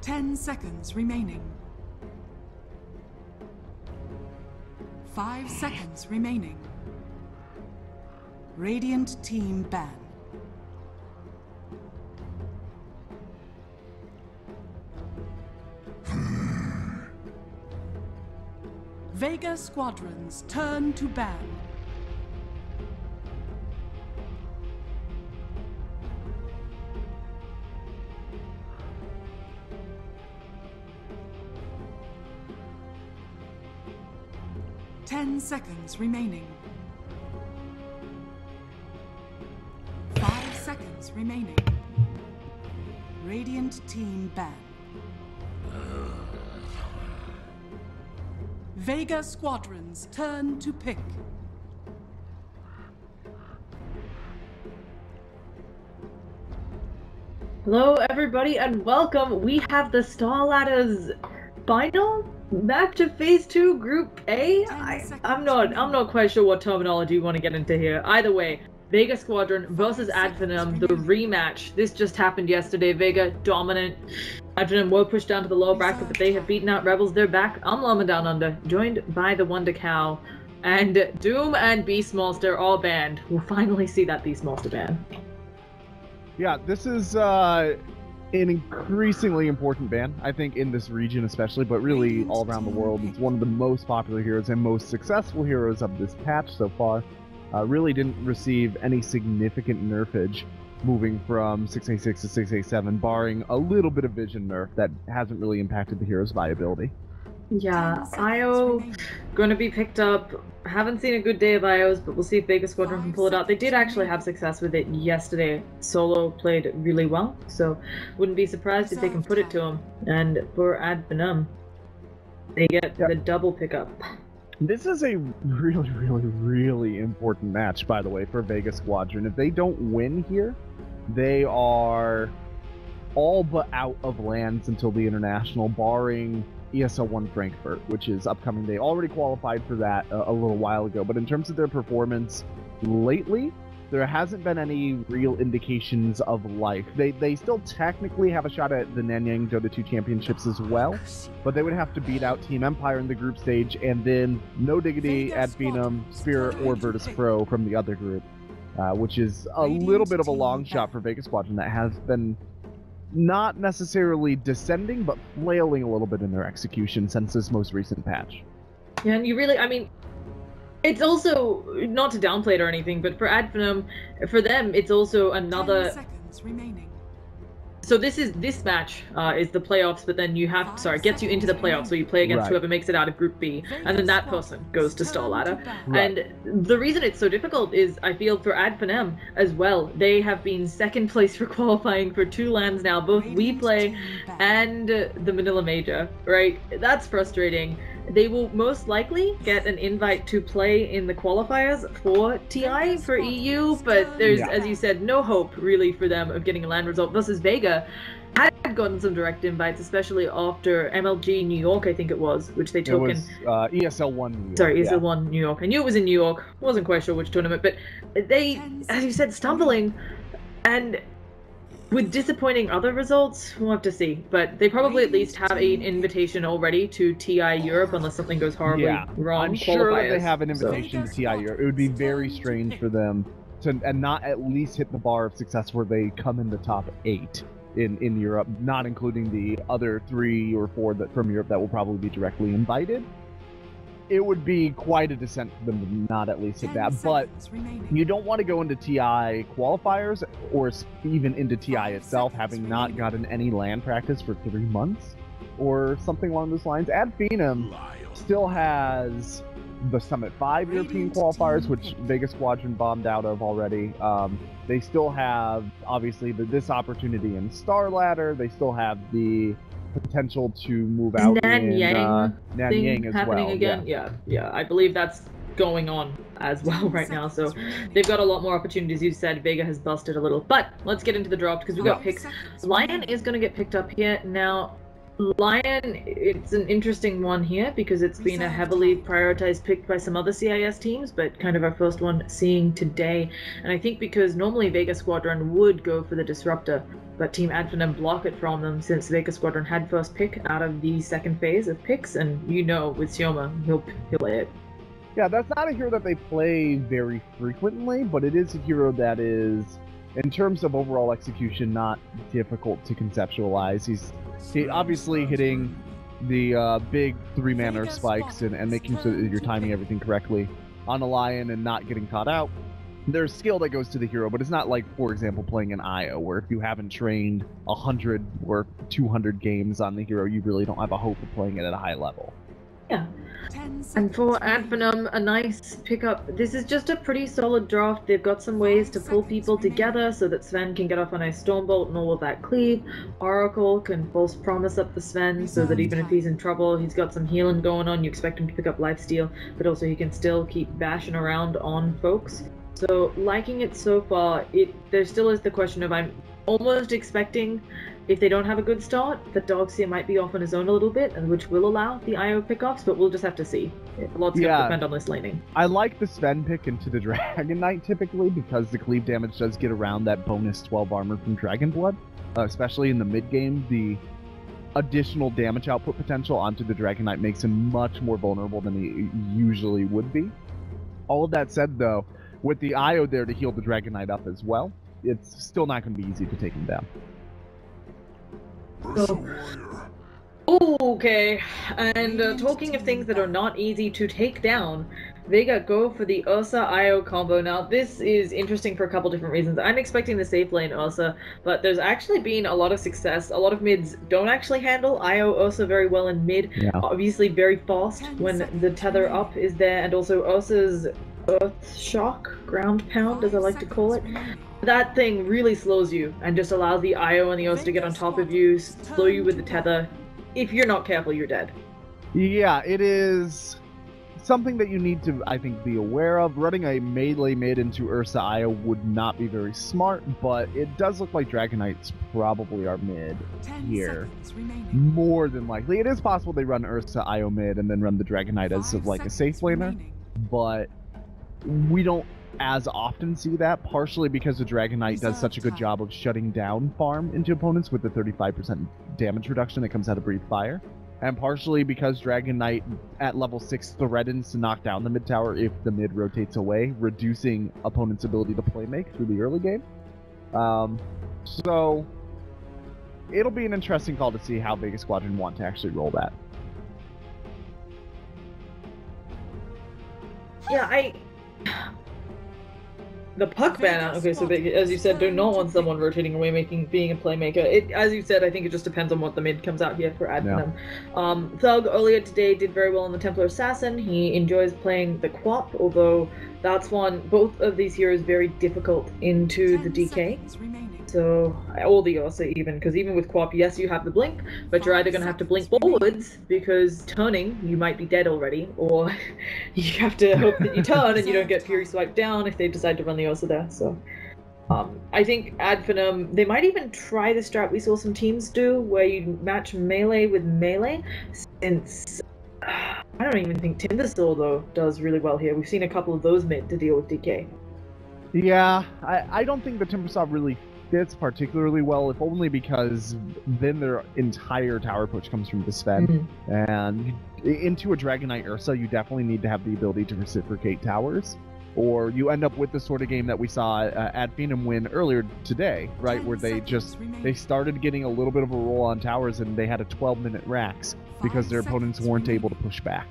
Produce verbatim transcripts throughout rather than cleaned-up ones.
Ten seconds remaining. Five seconds remaining. Radiant team ban. Vega squadrons turn to ban. Ten seconds remaining. Five seconds remaining. Radiant team ban. Vega squadrons turn to pick. Hello everybody and welcome. We have the StarLadders final match of phase two group A. I, I'm not I'm not quite sure what terminology you want to get into here. Either way, Vega Squadron versus Advenom, the rematch. This just happened yesterday. Vega dominant. Advenom were pushed down to the lower bracket, but they have beaten out Rebels. They're back. I'm Llama Down Under, joined by the Wonder Cow. And Doom and Beastmaster all banned. We'll finally see that Beastmaster ban. Yeah, this is uh, an increasingly important ban, I think, in this region especially, but really all around the world. It's one of the most popular heroes and most successful heroes of this patch so far. Uh, really didn't receive any significant nerfage moving from six A six to six A seven, barring a little bit of vision nerf that hasn't really impacted the hero's viability. Yeah, I O going to be picked up. Haven't seen a good day of I Os, but we'll see if Vega Squadron can pull it out. They did actually have success with it yesterday. Solo played really well, so wouldn't be surprised if they can put it to him. And for Advenom, they get yep. the double pickup. This is a really, really, really important match, by the way, for Vega Squadron. If they don't win here, they are all but out of lands until the International, barring E S L one Frankfurt, which is upcoming. They already qualified for that a, a little while ago, but in terms of their performance lately, there hasn't been any real indications of life. They they still technically have a shot at the Nanyang Dota two Championships as well, but they would have to beat out Team Empire in the group stage, and then No Diggity, Advenom, Spirit, or Virtus Pro from the other group, uh, which is a little bit of a long shot for Vega Squadron that has been not necessarily descending, but flailing a little bit in their execution since this most recent patch. Yeah, and you really, I mean, it's also, not to downplay it or anything, but for Advenom, for them, it's also another... seconds remaining. So this is, this match uh, is the playoffs, but then you have, sorry, gets you into the playoffs, so you play against right. whoever makes it out of Group B, and then that person goes to StarLadder. Right. And the reason it's so difficult is, I feel, for Advenom as well. They have been second place for qualifying for two lands now, both WePlay and uh, the Manila Major, right? That's frustrating. They will most likely get an invite to play in the qualifiers for T I, for E U, but there's, yeah. as you said, no hope really for them of getting a land result versus Vega. Had gotten some direct invites, especially after M L G New York, I think it was, which they took it was, in. Uh, E S L one New York. Sorry, E S L yeah. one New York. I knew it was in New York. Wasn't quite sure which tournament, but they, as you said, stumbling, and with disappointing other results, we'll have to see. But they probably at least have an invitation already to T I Europe, unless something goes horribly yeah. wrong. I'm sure that they have an so. invitation to T I Europe. It would be very strange for them to and not at least hit the bar of success where they come in the top eight in, in Europe, not including the other three or four that from Europe that will probably be directly invited. It would be quite a descent for them to not at least hit that, but you don't want to go into T I qualifiers or even into T I itself having not gotten any land practice for three months or something along those lines. Advenom still has the Summit five European qualifiers, which Vega Squadron bombed out of already. Um, they still have, obviously, the, this opportunity in StarLadder. They still have the potential to move out Nanyang in uh, Nanyang as happening well. again. Yeah. yeah, yeah. I believe that's going on as well right now. So they've got a lot more opportunities. You said Vega has busted a little, but let's get into the draft because we got picks. Lion is going to get picked up here now. Lion, it's an interesting one here because it's been a heavily prioritized pick by some other C I S teams, but kind of our first one seeing today. And I think because normally Vega Squadron would go for the Disruptor, but Team Advenom block it from them since Vega Squadron had first pick out of the second phase of picks, and you know with Sioma, he'll, he'll play it. Yeah, that's not a hero that they play very frequently, but it is a hero that is, in terms of overall execution, not difficult to conceptualize. He's he obviously hitting the uh, big three mana spikes and, and making sure that you're timing everything correctly on a Lion and not getting caught out. There's skill that goes to the hero, but it's not like, for example, playing an I O, where if you haven't trained one hundred or two hundred games on the hero, you really don't have a hope of playing it at a high level. Yeah. And for Advenom, a nice pickup. This is just a pretty solid draft. They've got some ways to pull people together so that Sven can get off on a Stormbolt and all of that cleave. Oracle can false promise up the Sven so that even if he's in trouble, he's got some healing going on. You expect him to pick up lifesteal, but also he can still keep bashing around on folks. So liking it so far. It there still is the question of I'm almost expecting, if they don't have a good start, that Dogseer might be off on his own a little bit, and which will allow the I O pickoffs, but we'll just have to see. A lot's yeah. going to depend on this laning. I like the Sven pick into the Dragon Knight typically because the cleave damage does get around that bonus twelve armor from Dragon Blood, uh, especially in the mid game. The additional damage output potential onto the Dragon Knight makes him much more vulnerable than he usually would be. All of that said, though, with the I O there to heal the Dragon Knight up as well, it's still not going to be easy to take him down. So, okay, and uh, talking of things that are not easy to take down, Vega go for the Ursa I O combo. Now, this is interesting for a couple different reasons. I'm expecting the safe lane Ursa, but there's actually been a lot of success. A lot of mids don't actually handle I O Ursa very well in mid. Yeah. Obviously very fast when the tether up is there, and also Ursa's Earth Shock, Ground Pound, as I like to call it. That thing really slows you and just allows the I O and the Ursa to get on top of you, slow you with the tether. If you're not careful, you're dead. Yeah, it is something that you need to, I think, be aware of. Running a melee mid into Ursa I O would not be very smart, but it does look like Dragon Knights probably are mid here. More than likely. It is possible they run Ursa I O mid and then run the Dragon Knight as of like a safe laner, but we don't as often see that, partially because the Dragon Knight does such a good job of shutting down farm into opponents with the thirty-five percent damage reduction that comes out of Breathe Fire, and partially because Dragon Knight at level six threatens to knock down the mid tower if the mid rotates away, reducing opponents' ability to play make through the early game. Um, so it'll be an interesting call to see how Vega Squadron want to actually roll that. Yeah, I... The puck ban, okay, so they, as you said, do not want someone rotating away, making being a playmaker. It, as you said, I think it just depends on what the mid comes out here for Advenom. Yeah. Um, Thug earlier today did very well in the Templar Assassin. He enjoys playing the Quap, although that's one, both of these heroes very difficult into the D K. So, or the Ursa even, because even with Quap, yes, you have the blink, but you're either going to have to blink forwards, because turning, you might be dead already, or you have to hope that you turn and you don't get Fury swiped down if they decide to run the Ursa there, so... Um, I think Advenom, they might even try the strat we saw some teams do, where you match melee with melee, since... Uh, I don't even think Timbersaw, though, does really well here. We've seen a couple of those mid to deal with D K. Yeah, I, I don't think the Timbersaw really fits particularly well, if only because then their entire tower push comes from the Sven. Mm-hmm. And into a Dragon Knight Ursa, you definitely need to have the ability to reciprocate towers, or you end up with the sort of game that we saw uh, at Phenom win earlier today, right, where they just they started getting a little bit of a roll on towers and they had a twelve minute racks because their opponents weren't able to push back.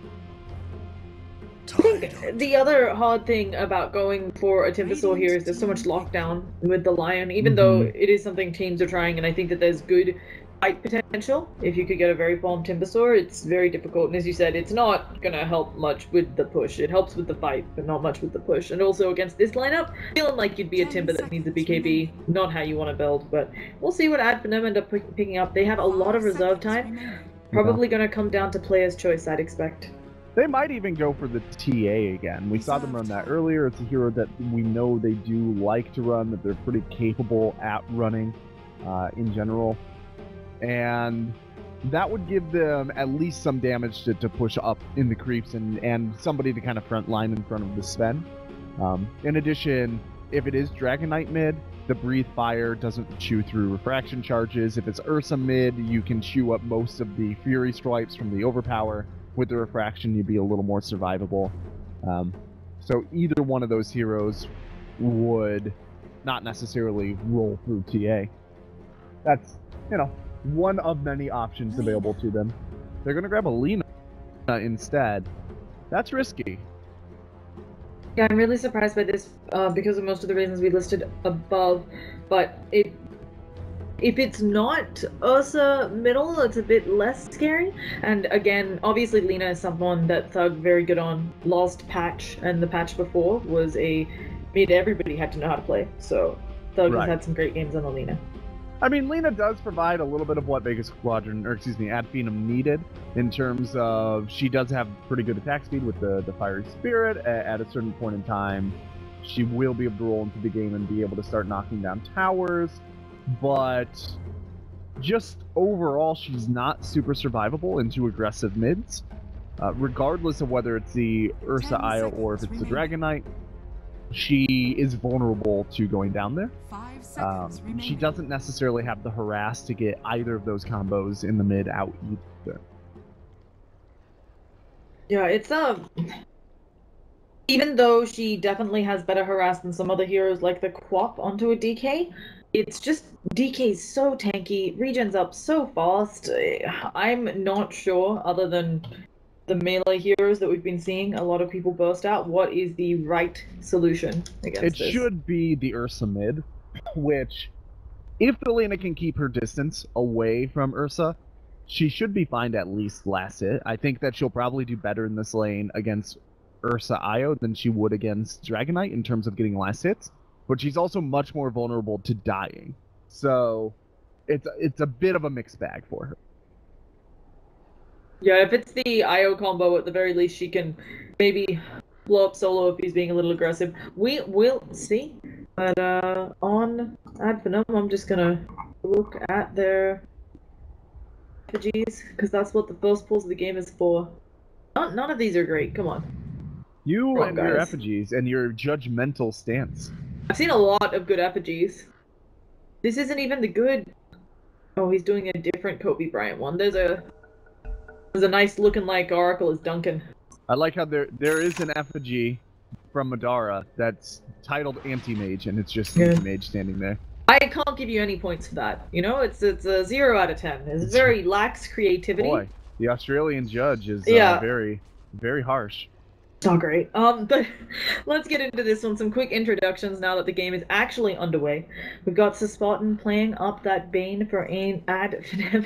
I think the other hard thing about going for a Timbersaw here is there's so much lockdown with the Lion, even mm-hmm. though it is something teams are trying, and I think that there's good fight potential. If you could get a very farm Timbersaw, it's very difficult, and as you said, it's not going to help much with the push. It helps with the fight, but not much with the push. And also against this lineup, feeling like you'd be a Timber that needs a B K B, not how you want to build, but we'll see what Advenom end up picking up. They have a lot of reserve time, probably going to come down to player's choice, I'd expect. They might even go for the T A again. We saw them run that earlier. It's a hero that we know they do like to run, that they're pretty capable at running uh, in general. And that would give them at least some damage to, to push up in the creeps and, and somebody to kind of front line in front of the Sven. Um, in addition, if it is Dragon Knight mid, the Breathe Fire doesn't chew through refraction charges. If it's Ursa mid, you can chew up most of the Fury Stripes from the Overpower. With the refraction, you'd be a little more survivable. Um, so either one of those heroes would not necessarily roll through T A. That's, you know, one of many options available to them. They're going to grab a Lina instead. That's risky. Yeah, I'm really surprised by this uh, because of most of the reasons we listed above, but it, if it's not Ursa middle, it's a bit less scary. And again, obviously Lina is someone that Thug very good on. Last patch and the patch before was a mid everybody had to know how to play, so Thug Right. has had some great games on the Lina. I mean, Lina does provide a little bit of what Vegas Squadron, or excuse me, Ad Phenom needed in terms of she does have pretty good attack speed with the, the Fiery Spirit. At, at a certain point in time, she will be able to roll into the game and be able to start knocking down towers, but just overall, she's not super survivable into aggressive mids, uh, regardless of whether it's the Ursa Io or if it's the Dragon Knight. She is vulnerable to going down there. Five Um, seconds remaining. she doesn't necessarily have the harass to get either of those combos in the mid out either. Yeah, it's a. Even though she definitely has better harass than some other heroes like the Quap onto a D K, it's just D K's so tanky, regens up so fast. I'm not sure, other than the melee heroes that we've been seeing a lot of people burst out, what is the right solution against It this? should be the Ursa mid, which, if the Lina can keep her distance away from Ursa, she should be fine to at least last hit. I think that she'll probably do better in this lane against Ursa Io than she would against Dragon Knight in terms of getting last hits, but she's also much more vulnerable to dying. So it's it's a bit of a mixed bag for her. Yeah, if it's the I O combo, at the very least she can maybe blow up Solo if he's being a little aggressive. We will see. But uh, on Ad Phenom, I'm just gonna look at their effigies, because that's what the first pulls of the game is for. None, none of these are great, come on. You Come on, and your guys. effigies and your judgmental stance. I've seen a lot of good effigies. This isn't even the good... Oh, he's doing a different Kobe Bryant one. There's a... There's a nice looking like Oracle as Duncan. I like how there there is an effigy from Madara that's titled Anti-Mage, and it's just Yeah. Anti-Mage standing there. I can't give you any points for that. You know, it's it's a zero out of ten. It's very lax creativity. Boy, the Australian judge is uh, Yeah. very, very harsh. It's not great. Um, but let's get into this one. Some quick introductions now that the game is actually underway. We've got Sespartan playing up that Bane for Ain Ad Phenom.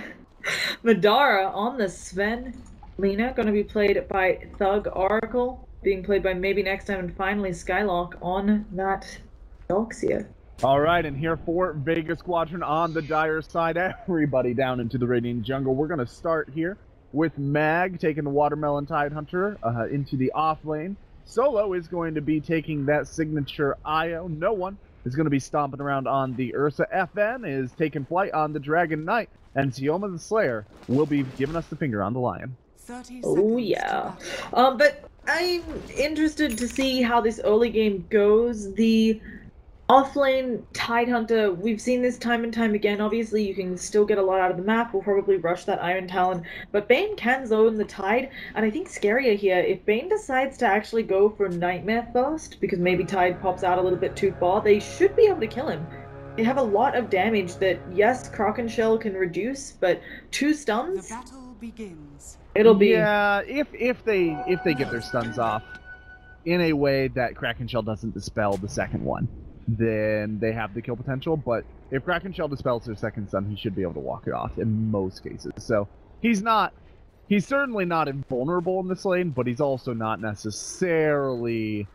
Madara on the Sven. Lina going to be played by Thug Oracle, being played by Maybe Next Time, and finally Skylock on that Doxia. All right, and here for Vegas Squadron on the dire side, everybody down into the Radiant Jungle. We're going to start here with Mag taking the Watermelon Tidehunter uh, into the off lane. Solo is going to be taking that signature Io. No one is going to be stomping around on the Ursa. F N is taking flight on the Dragon Knight. And Sioma the Slayer will be giving us the finger on the Lion. thirty Oh seconds yeah. to battle. Um, but I'm interested to see how this early game goes. The offlane Tidehunter, we've seen this time and time again. Obviously, you can still get a lot out of the map. We'll probably rush that Iron Talon. But Bane can zone the Tide. And I think scarier here, if Bane decides to actually go for Nightmare first, because maybe Tide pops out a little bit too far, they should be able to kill him. They have a lot of damage that, yes, Kraken Shell can reduce, but two The stuns, battle begins. it'll be... Yeah, if if they if they get their stuns off in a way that Kraken Shell doesn't dispel the second one, then they have the kill potential. But if Kraken Shell dispels their second stun, he should be able to walk it off in most cases. So he's not he's certainly not invulnerable in this lane, but he's also not necessarily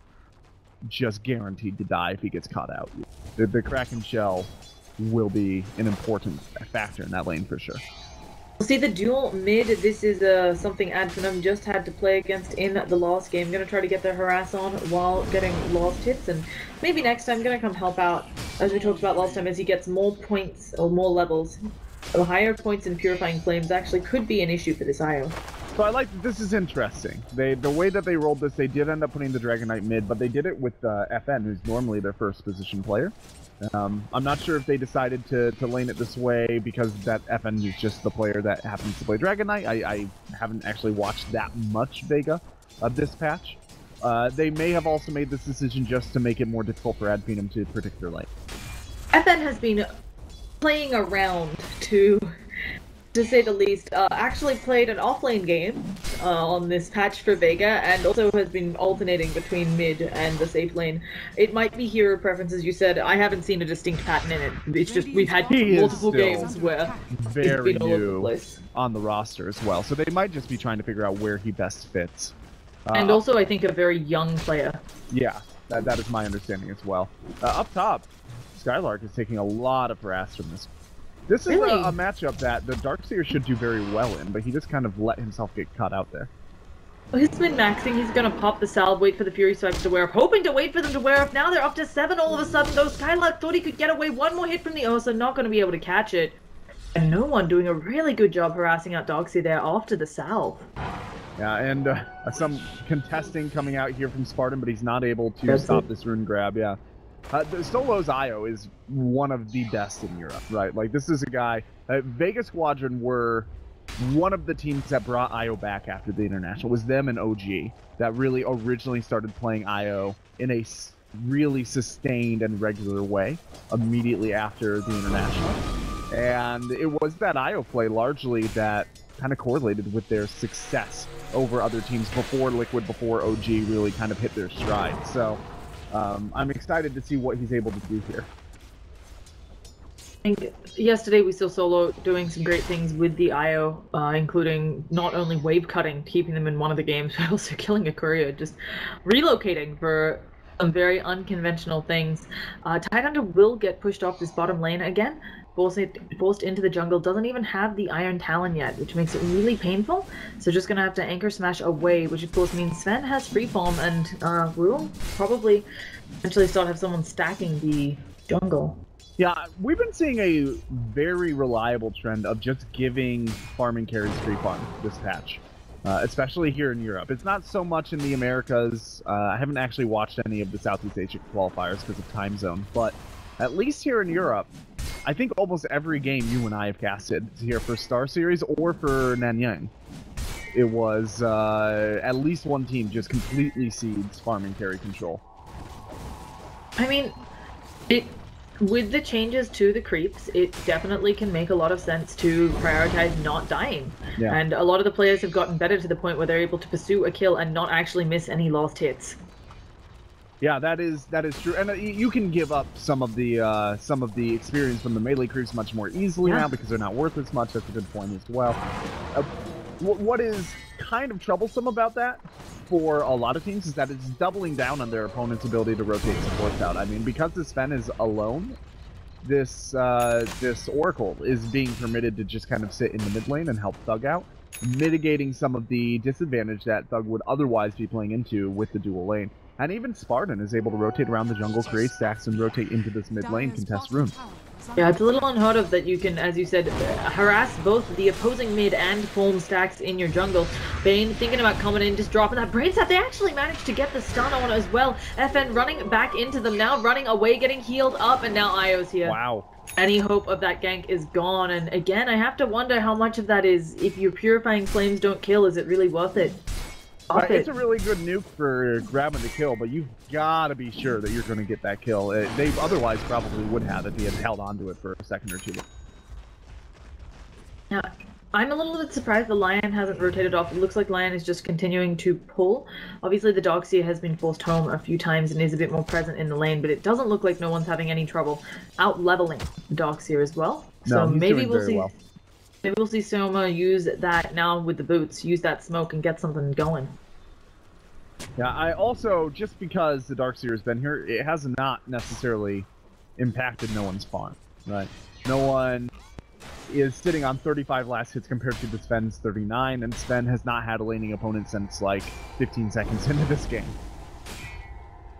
just guaranteed to die if he gets caught out. The, the Kraken Shell will be an important factor in that lane for sure. See, the dual mid, this is uh, something Ad Phenom just had to play against in the last game. Gonna try to get their harass on while getting lost hits, and maybe next time gonna come help out, as we talked about last time, as he gets more points or more levels. the higher points in Purifying Flames actually could be an issue for this I O. So I like that this is interesting. They the way that they rolled this, they did end up putting the Dragon Knight mid, but they did it with uh, F N, who's normally their first position player. Um, I'm not sure if they decided to, to lane it this way because that F N is just the player that happens to play Dragon Knight. I, I haven't actually watched that much Vega of this patch. Uh, they may have also made this decision just to make it more difficult for Adphenum to predict their lane. F N has been playing around to... to say the least, uh, actually played an offlane game uh, on this patch for Vega, and also has been alternating between mid and the safe lane. It might be hero preferences, you said. I haven't seen a distinct pattern in it. It's just we've had He multiple is still games where very it's been all over the new place. on the roster as well, so they might just be trying to figure out where he best fits. Uh, And also, I think, a very young player. Yeah, that, that is my understanding as well. Uh, up top, Skylark is taking a lot of harass from this. This is Really? a, a matchup that the Darkseer should do very well in, but he just kind of let himself get caught out there. Well, he's been maxing. He's gonna pop the salve, wait for the Fury Strikes to wear off, hoping to wait for them to wear off. Now they're up to seven all of a sudden, though. Skylark thought he could get away. One more hit from the Ursa, not gonna be able to catch it. And no one doing a really good job harassing out Darkseer there after the salve. Yeah, and uh, some contesting coming out here from Spartan, but he's not able to That's stop it. this rune grab, yeah. Uh, the Solo's I O is one of the best in Europe, right? Like, this is a guy... Uh, Vega Squadron were one of the teams that brought I O back after the International. It was them and O G that really originally started playing I O in a s- really sustained and regular way immediately after the International. And it was that I O play largely that kind of correlated with their success over other teams before Liquid, before O G really kind of hit their stride. So... Um, I'm excited to see what he's able to do here. I think yesterday we saw Solo doing some great things with the I O, uh, including not only wave cutting, keeping them in one of the games, but also killing a courier, just relocating for some very unconventional things. Uh, Tidehunter will get pushed off this bottom lane again, forced, it, forced into the jungle, doesn't even have the Iron Talon yet, which makes it really painful. So just gonna have to Anchor Smash away, which of course means Sven has freeform, and uh, we'll probably eventually start have someone stacking the jungle. Yeah, we've been seeing a very reliable trend of just giving farming carries free farm this patch, uh, especially here in Europe. It's not so much in the Americas. Uh, I haven't actually watched any of the Southeast Asia qualifiers because of time zone, but at least here in Europe, I think almost every game you and I have casted here for Star Series or for Nanyang, it was uh, at least one team just completely cedes farming carry control. I mean, it with the changes to the creeps, it definitely can make a lot of sense to prioritize not dying. Yeah. And a lot of the players have gotten better to the point where they're able to pursue a kill and not actually miss any lost hits. Yeah, that is that is true, and uh, you, you can give up some of the uh, some of the experience from the melee creeps much more easily Yeah. now because they're not worth as much. That's a good point as well. Uh, wh- what is kind of troublesome about that for a lot of teams is that it's doubling down on their opponent's ability to rotate supports out. I mean, because this Sven is alone, this uh, this Oracle is being permitted to just kind of sit in the mid lane and help Thug out, mitigating some of the disadvantage that Thug would otherwise be playing into with the dual lane. And even Spartan is able to rotate around the jungle, create stacks, and rotate into this mid lane, contest rune. Yeah, it's a little unheard of that you can, as you said, harass both the opposing mid and form stacks in your jungle. Bane thinking about coming in, just dropping that brain set. They actually managed to get the stun on as well. F N running back into them now, running away, getting healed up, and now I O's here. Wow. Any hope of that gank is gone, and again, I have to wonder how much of that is, if your Purifying Flames don't kill, is it really worth it? Uh, Worth it's it. a really good nuke for grabbing the kill, but you've got to be sure that you're going to get that kill. Uh, they otherwise probably would have if he had held onto it for a second or two. Now, I'm a little bit surprised the Lion hasn't rotated off. It looks like Lion is just continuing to pull. Obviously, the Darkseer has been forced home a few times and is a bit more present in the lane, but it doesn't look like no one's having any trouble out-leveling the Darkseer as well. No, So he's maybe doing we'll very see. well. Maybe we'll see Soma use that now with the boots, use that smoke and get something going. Yeah, I also, just because the Darkseer has been here, it has not necessarily impacted no one's farm, right? No one is sitting on thirty-five last hits compared to the Sven's thirty-nine, and Sven has not had a laning opponent since like fifteen seconds into this game.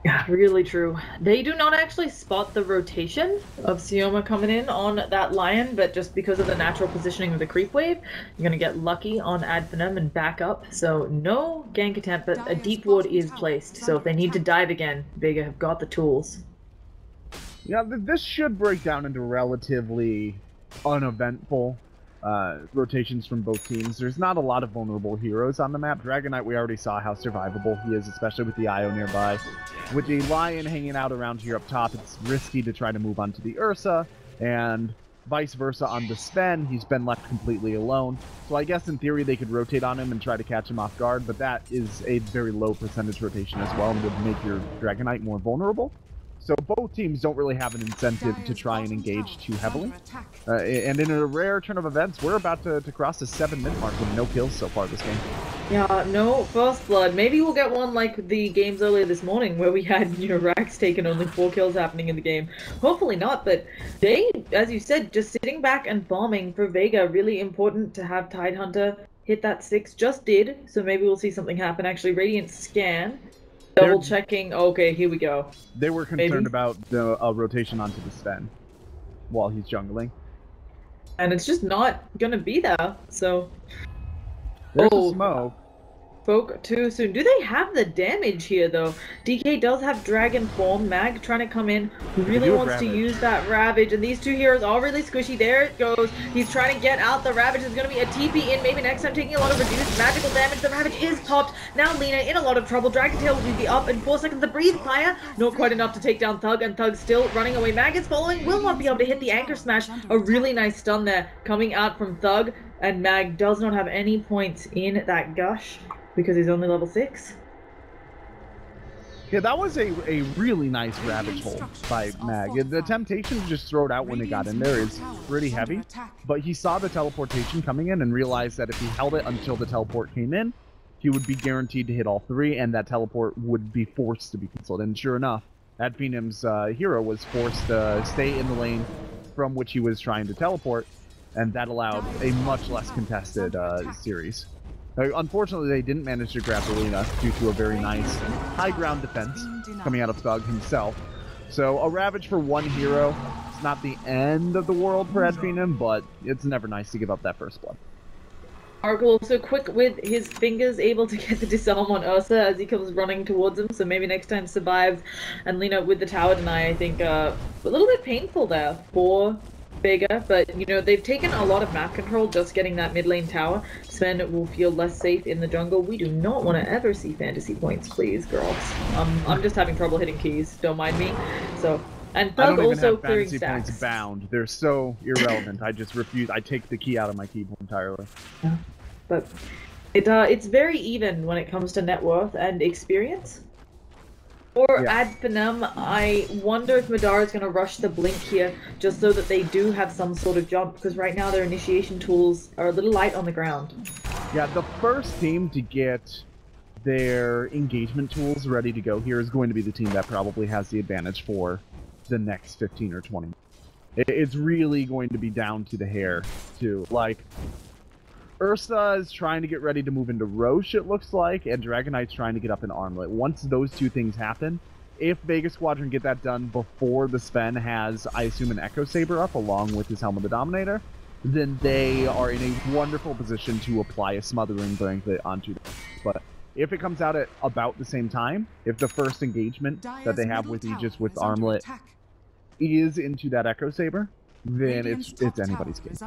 Yeah, really true. They do not actually spot the rotation of Sioma coming in on that Lion, but just because of the natural positioning of the creep wave, you're going to get lucky on Ad Finem and back up. So no gank attempt, but a deep ward is placed. So if they need to dive again, Vega have got the tools. Yeah, th this should break down into relatively uneventful uh, rotations from both teams. There's not a lot of vulnerable heroes on the map. Dragon Knight, we already saw how survivable he is, especially with the I O nearby. With the Lion hanging out around here up top, it's risky to try to move onto the Ursa, and vice versa on the Sven. He's been left completely alone. So I guess in theory they could rotate on him and try to catch him off guard, but that is a very low percentage rotation as well and would make your Dragon Knight more vulnerable. So both teams don't really have an incentive to try and engage too heavily. Uh, and in a rare turn of events, we're about to, to cross the seven minute mark with no kills so far this game. Yeah, no first blood. Maybe we'll get one like the games earlier this morning where we had, you know, Rax taking only four kills happening in the game. Hopefully not, but they, as you said, just sitting back and farming for Vega. Really important to have Tidehunter hit that six. Just did, so maybe we'll see something happen. Actually, Radiant scan. Double They're, checking. Okay, here we go. They were concerned Maybe? about the uh, rotation onto the Sven while he's jungling. And it's just not gonna be there, so... There's oh. a smoke. Spoke too soon. Do they have the damage here, though? D K does have Dragon Form. Mag trying to come in. Really wants to use that Ravage. And these two heroes are really squishy. There it goes. He's trying to get out the Ravage. There's going to be a T P in. Maybe next time taking a lot of reduced magical damage. The Ravage is popped. Now Lina in a lot of trouble. Dragon Tail will be up in four seconds. The Breathe Fire. Not quite enough to take down Thug. And Thug still running away. Mag is following. Will not be able to hit the Anchor Smash. A really nice stun there coming out from Thug. And Mag does not have any points in that Gush, because he's only level six. Yeah, that was a, a really nice Ravage hold by Mag. The temptation to just throw it out when they got in there is pretty heavy, but he saw the teleportation coming in and realized that if he held it until the teleport came in, he would be guaranteed to hit all three, and that teleport would be forced to be cancelled. And sure enough, Ad Finem's uh, hero was forced to stay in the lane from which he was trying to teleport, and that allowed a much less contested uh, series. Uh, unfortunately, they didn't manage to grab Lina due to a very nice high ground defense coming out of Thug himself. So a Ravage for one hero, it's not the end of the world for Ad Finem, but it's never nice to give up that first blood. Arkle also quick with his fingers, able to get the disarm on Ursa as he comes running towards him, so maybe next time survives. And Lina with the tower deny, I think, uh, a little bit painful there for Vega, but you know, they've taken a lot of map control just getting that mid lane tower. Sven will feel less safe in the jungle. We do not want to ever see fantasy points, please, girls. Um, I'm just having trouble hitting keys, don't mind me. So, and Thug I don't even also have clearing fantasy stacks. points bound. They're so irrelevant. I just refuse. I take the key out of my keyboard entirely. Yeah. But it uh, it's very even when it comes to net worth and experience. For Yeah. Ad Finem, I wonder if Madara is going to rush the Blink here, just so that they do have some sort of jump, because right now their initiation tools are a little light on the ground. Yeah, the first team to get their engagement tools ready to go here is going to be the team that probably has the advantage for the next fifteen or twenty. It- It's really going to be down to the hair, too. Like, Ursa is trying to get ready to move into Roche, it looks like, and Dragon Knight's trying to get up in Armlet. Once those two things happen, if Vega Squadron get that done before the Sven has, I assume, an Echo Saber up along with his Helm of the Dominator, then they are in a wonderful position to apply a Smothering Blanket onto them. But if it comes out at about the same time, if the first engagement that they have with Aegis with Armlet is into that Echo Saber, then it's it's anybody's game.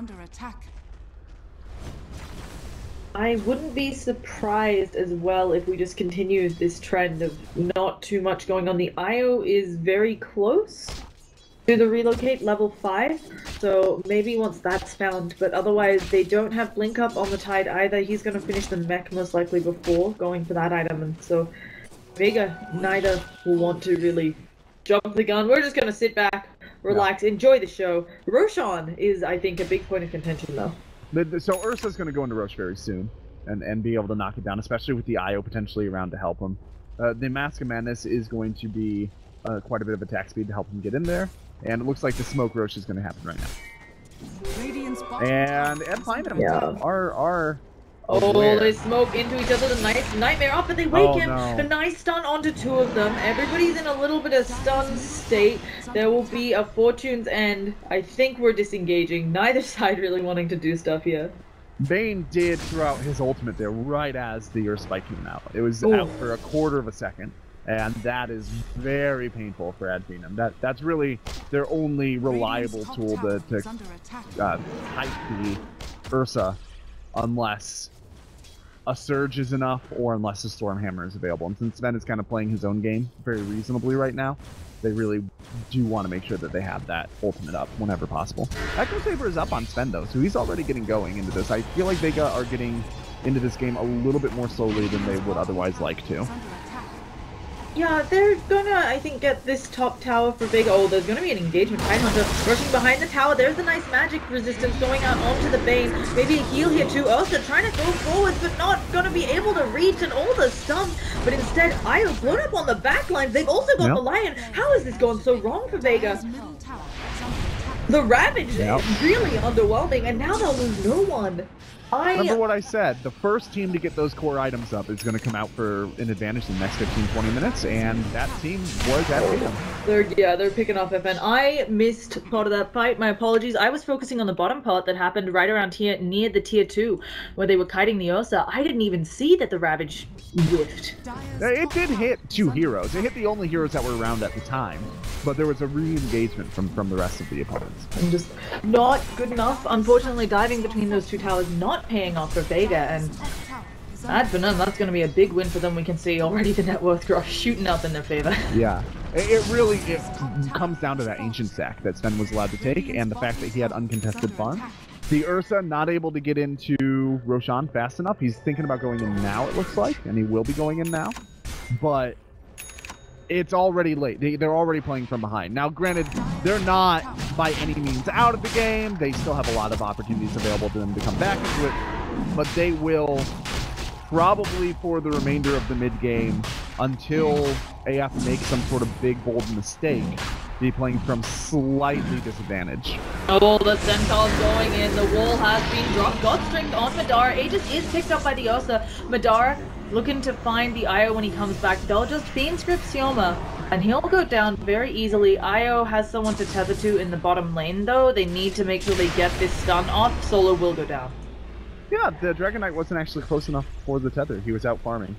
I wouldn't be surprised as well if we just continue this trend of not too much going on. The I O is very close to the relocate level five, so maybe once that's found, but otherwise they don't have Blink up on the Tide either. He's going to finish the mech most likely before going for that item, and so Vega neither will want to really jump the gun. We're just going to sit back, relax, yeah. enjoy the show. Roshan is, I think, a big point of contention though. So Ursa's going to go into Roche very soon and, and be able to knock it down, especially with the I O potentially around to help him. Uh, the Mask of Madness is going to be uh, quite a bit of attack speed to help him get in there, and it looks like the Smoke Roche is going to happen right now. And Ed Finem, yeah. our, our Oh, Where? they smoke into each other. The nice nightmare off, but they wake Oh, him. no. A nice stun onto two of them. Everybody's in a little bit of stun state. There will be a Fortune's End. I think we're disengaging. Neither side really wanting to do stuff here. Bane did throw out his ultimate there right as the Earth Spike came out. It was Ooh. out for a quarter of a second, and that is very painful for Advenum. That that's really their only reliable tool to, to uh, fight the Ursa, unless a Surge is enough or unless a Stormhammer is available. And since Sven is kind of playing his own game very reasonably right now, they really do want to make sure that they have that ultimate up whenever possible. Echo Saber is up on Sven though, so he's already getting going into this. I feel like Vega are getting into this game a little bit more slowly than they would otherwise like to. Yeah, they're gonna, I think, get this top tower for Vega. Oh, there's gonna be an engagement. Tidehunter rushing behind the tower. There's a nice magic resistance going out onto the Bane. Maybe a heal here too. Ursa trying to go forwards, but not gonna be able to reach and all the stuns. But instead, Io blown up on the back line. They've also got Yep. the Lion. How is this going so wrong for Vega? The Ravage Yep. is really underwhelming, and now they'll lose no one. I Remember what I said, the first team to get those core items up is going to come out for an advantage in the next fifteen to twenty minutes, and that team was Advenum. They're, yeah, they're picking off F N. I missed part of that fight. My apologies. I was focusing on the bottom part that happened right around here near the tier two, where they were kiting the Ursa. I didn't even see that the Ravage whiffed. It did hit two heroes. It hit the only heroes that were around at the time, but there was a re-engagement from, from the rest of the opponents. And just not good enough. Unfortunately, diving between those two towers not paying off for Vega, and Advenum, that's going to be a big win for them. We can see already the net worth graph shooting up in their favor. Yeah, it, it really it comes down to that Ancient Sack that Sven was allowed to take, and the fact that he had uncontested farm. The Ursa not able to get into Roshan fast enough. He's thinking about going in now, it looks like, and he will be going in now. But it's already late. They, they're already playing from behind. Now, granted, they're not by any means out of the game. They still have a lot of opportunities available to them to come back into it. But they will probably for the remainder of the mid-game, until A F makes some sort of big, bold mistake, be playing from slightly disadvantage. Oh, the Centaur's going in. The wall has been dropped. God Strength on Madara. Aegis is picked up by the Ursa. Madara looking to find the Io when he comes back. They'll just Fiend Script Sioma, and he'll go down very easily. Io has someone to tether to in the bottom lane, though. They need to make sure they get this stun off. Solo will go down. Yeah, the Dragon Knight wasn't actually close enough for the tether. He was out farming.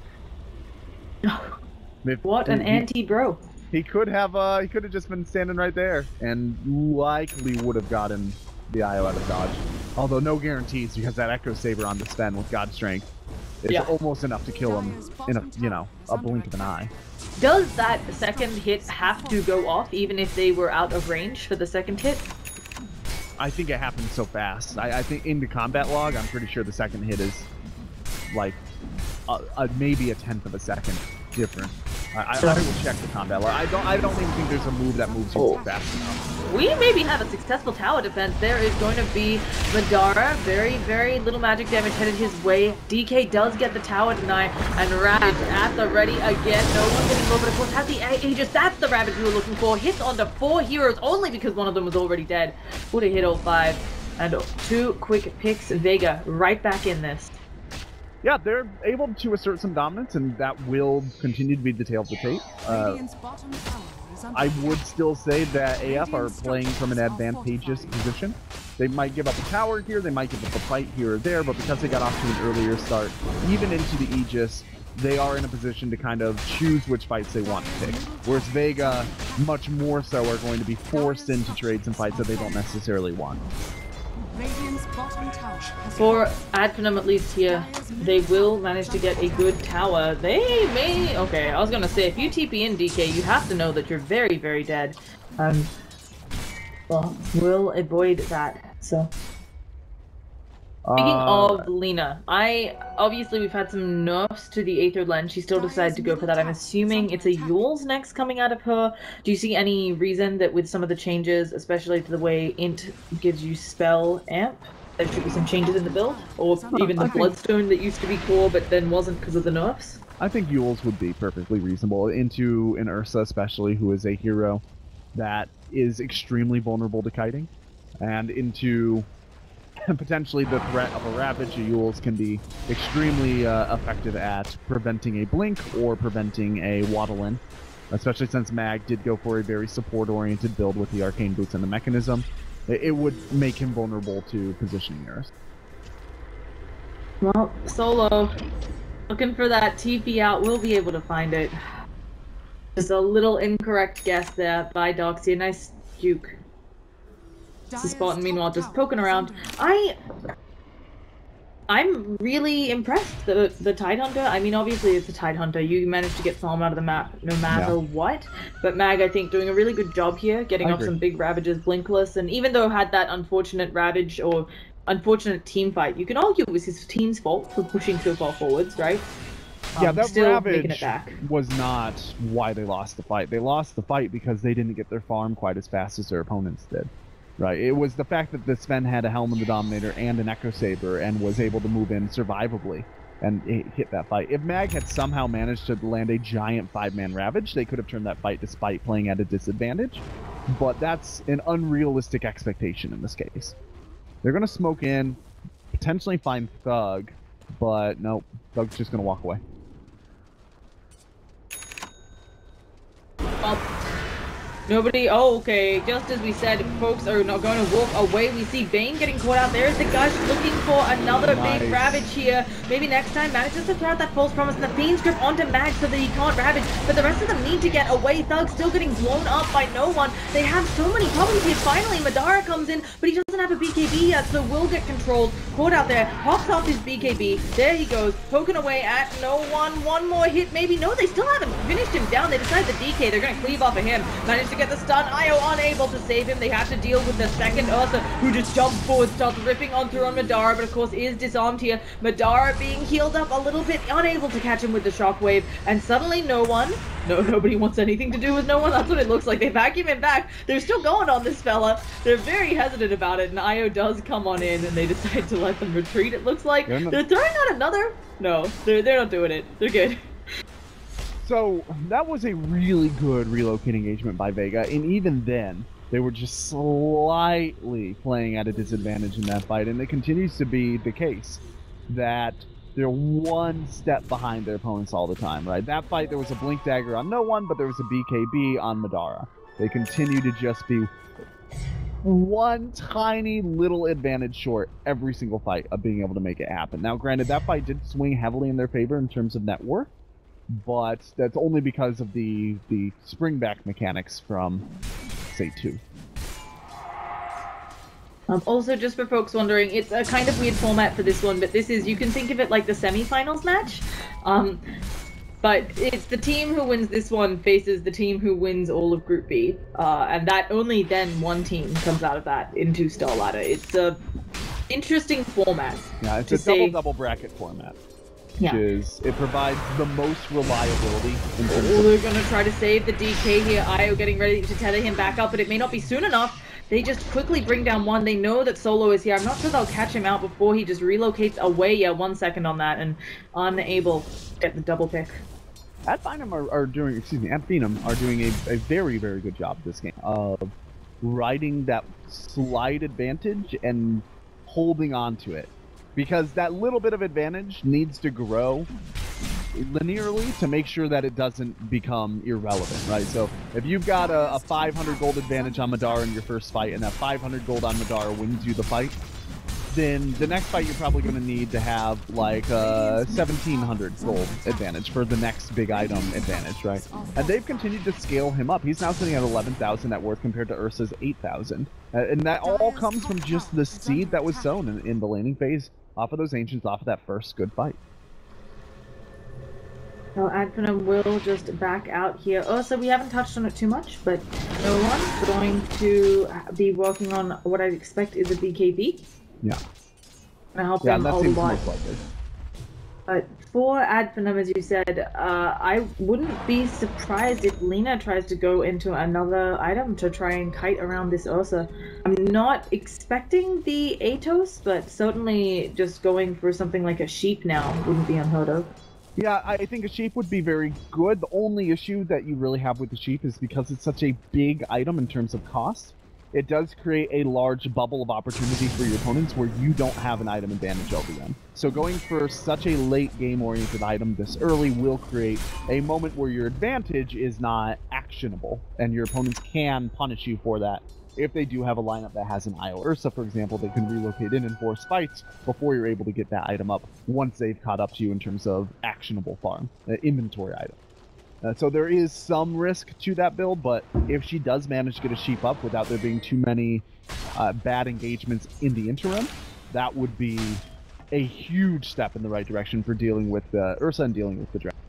If, What an he, anti-bro. He could have uh he could have just been standing right there and likely would have gotten the Io out of dodge. Although no guarantees, because that Echo Saber on the Sven with God Strength is Yeah. almost enough to kill him in a you know, a blink of an eye. Does that second hit have to go off even if they were out of range for the second hit? I think it happened so fast. I, I think in the combat log, I'm pretty sure the second hit is like a, a, maybe a tenth of a second different. I, I, I will check the combat log. I don't. I don't even think there's a move that moves you Oh. fast enough. We maybe have a successful tower defense. There is going to be Madara. Very, very little magic damage headed his way. D K does get the tower tonight, and Ravage at the ready again. No one getting low, but of course has the Aegis. That's the Ravage we were looking for. Hits onto four heroes only because one of them was already dead. Would have hit all five. And two quick picks. Vega right back in this. Yeah, they're able to assert some dominance, and that will continue to be the tail of the tape. Uh, Radiant's bottom tower is under I would still say that A F are playing from an advantageous position. They might give up a tower here, they might give up a fight here or there, but because they got off to an earlier start, even into the Aegis, they are in a position to kind of choose which fights they want to pick. Whereas Vega, much more so, are going to be forced into trades and fights that they don't necessarily want. Radiant's bottom tower has For Advenum, at least here, they will manage to get a good tower. They may... Okay, I was gonna say, if you T P in D K, you have to know that you're very, very dead. Um, well, we'll avoid that, so... Speaking Uh, of Lina, I... Obviously, we've had some nerfs to the Aether Lens. She still decided to go for that. I'm assuming it's a Yule's next coming out of her. Do you see any reason that with some of the changes, especially to the way Int gives you spell amp, there should be some changes in the build? Or even the I think- Bloodstone that used to be cool but then wasn't because of the nerfs? I think Yule's would be perfectly reasonable, into an Ursa especially, who is a hero that is extremely vulnerable to kiting, and into potentially the threat of a Ravage or Yules can be extremely uh, effective at preventing a Blink or preventing a Waddle In, especially since Mag did go for a very support-oriented build with the Arcane Boots and the Mechanism. It, it would make him vulnerable to positioning errors. Well, Solo, looking for that T P out, we'll be able to find it. Just a little incorrect guess there by Doxy. Nice juke. This is Spartan, meanwhile, just poking around. I... I'm really impressed, the the Tidehunter. I mean, obviously it's a Tidehunter. You managed to get Psalm out of the map no matter yeah. what. But Mag, I think, doing a really good job here, getting I off agree. some big Ravages blinkless. And even though had that unfortunate Ravage or unfortunate team fight, you can argue it was his team's fault for pushing so far forwards, right? Um, yeah, that still Ravage it back. was not why they lost the fight. They lost the fight because they didn't get their farm quite as fast as their opponents did. Right, it was the fact that the Sven had a Helm of the Dominator and an Echo Saber and was able to move in survivably and hit that fight. If Mag had somehow managed to land a giant five-man Ravage, they could have turned that fight despite playing at a disadvantage. But that's an unrealistic expectation in this case. They're going to smoke in, potentially find Thug, but nope, Thug's just going to walk away. Well, nobody. Oh, okay. Just as we said, folks are not going to walk away. We see Bane getting caught out. There's the Gush looking for another nice. big Ravage here. Maybe next time manages to throw out that false promise and the Fiend's Grip onto Mag so that he can't Ravage. But the rest of them need to get away. Thug still getting blown up by no one. They have so many problems here. Finally, Madara comes in, but he doesn't have a B K B yet, so will get controlled. Caught out there. Hops off his B K B. There he goes. Poking away at no one. One more hit, maybe. No, they still haven't finished him down. They decide the D K. They're going to cleave off of him. Managed to get the stun. Io unable to save him. They have to deal with the second Ursa, who just jumps forward, starts ripping on through on Madara, but of course is disarmed here. Madara being healed up a little bit, unable to catch him with the shockwave, and suddenly no one, no, nobody wants anything to do with no one. That's what it looks like. They vacuum him back. They're still going on this fella. They're very hesitant about it, and Io does come on in, and they decide to let them retreat, it looks like. They're, they're throwing out another. No, they're, they're not doing it. They're good. So, that was a really good relocate engagement by Vega, and even then, they were just slightly playing at a disadvantage in that fight, and it continues to be the case that they're one step behind their opponents all the time, right? That fight, there was a Blink Dagger on no one, but there was a B K B on Madara. They continue to just be one tiny little advantage short every single fight of being able to make it happen. Now, granted, that fight did swing heavily in their favor in terms of net worth, but that's only because of the the springback mechanics from, say, two. Um, also, just for folks wondering, it's a kind of weird format for this one, but this is, you can think of it like the semi-finals match. Um, but it's the team who wins this one faces the team who wins all of Group B. Uh, and that only then one team comes out of that into Star Ladder. It's a interesting format. Yeah, it's a double-double bracket format. Yeah. Is it provides the most reliability. In terms oh, of they're gonna try to save the D K here. Io getting ready to tether him back up, but it may not be soon enough. They just quickly bring down one. They know that Solo is here. I'm not sure they'll catch him out before he just relocates away. Yeah, one second on that, and unable to get the double pick. At Phenom are, are doing, excuse me, at Phenom are doing a, a very, very good job this game of riding that slight advantage and holding on to it. Because that little bit of advantage needs to grow linearly to make sure that it doesn't become irrelevant, right? So if you've got a, a five hundred gold advantage on Madara in your first fight, and that five hundred gold on Madara wins you the fight, then the next fight you're probably going to need to have like a seventeen hundred gold advantage for the next big item advantage, right? And they've continued to scale him up. He's now sitting at eleven thousand net worth compared to Ursa's eight thousand. Uh, and that all comes from just the seed that was sown in, in the laning phase off of those Ancients, off of that first good fight. So Adphenom will just back out here. Oh, so we haven't touched on it too much, but no one's going to be working on what I expect is a B K B. Yeah. And help yeah, them that a seems lot. most likely. But for Adphenom, as you said, uh, I wouldn't be surprised if Lina tries to go into another item to try and kite around this Ursa. I'm not expecting the Atos, but certainly just going for something like a sheep now wouldn't be unheard of. Yeah, I think a sheep would be very good. The only issue that you really have with the sheep is because it's such a big item in terms of cost. it does create a large bubble of opportunity for your opponents where you don't have an item advantage over them. So going for such a late game-oriented item this early will create a moment where your advantage is not actionable, and your opponents can punish you for that. If they do have a lineup that has an Io Ursa, for example, they can relocate in and force fights before you're able to get that item up once they've caught up to you in terms of actionable farm, uh, inventory item. Uh, so there is some risk to that build, but if she does manage to get a sheep up without there being too many uh, bad engagements in the interim, that would be a huge step in the right direction for dealing with uh, Ursa and dealing with the dragon.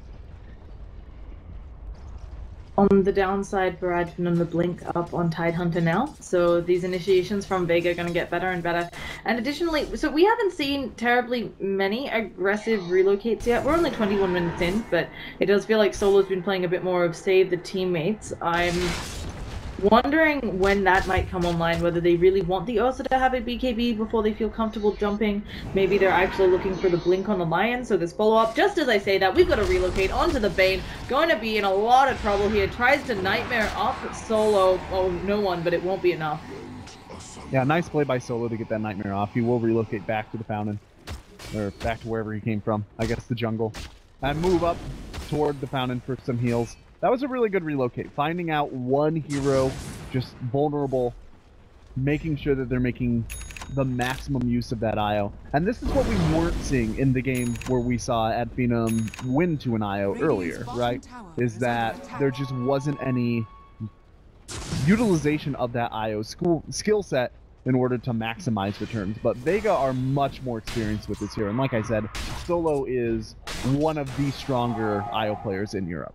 On the downside for Advent, the blink up on Tidehunter now, so these initiations from Vega are going to get better and better. And additionally, so we haven't seen terribly many aggressive relocates yet. We're only twenty-one minutes in, but it does feel like Solo's been playing a bit more of save the teammates. I'm wondering when that might come online, whether they really want the Ursa to have a B K B before they feel comfortable jumping. Maybe they're actually looking for the blink on the Lion, so there's follow-up. Just as I say that, we've got to relocate onto the Bane. Going to be in a lot of trouble here. Tries to Nightmare up Solo. Oh, no one, but it won't be enough. Yeah, nice play by Solo to get that Nightmare off. He will relocate back to the Fountain. Or back to wherever he came from. I guess the jungle. And move up toward the Fountain for some heals. That was a really good relocate. Finding out one hero just vulnerable, making sure that they're making the maximum use of that I O. And this is what we weren't seeing in the game where we saw Adphenum win to an I O earlier, right? Is that there just wasn't any utilization of that I O school skill set in order to maximize returns. But Vega are much more experienced with this hero. And like I said, Solo is one of the stronger I O players in Europe.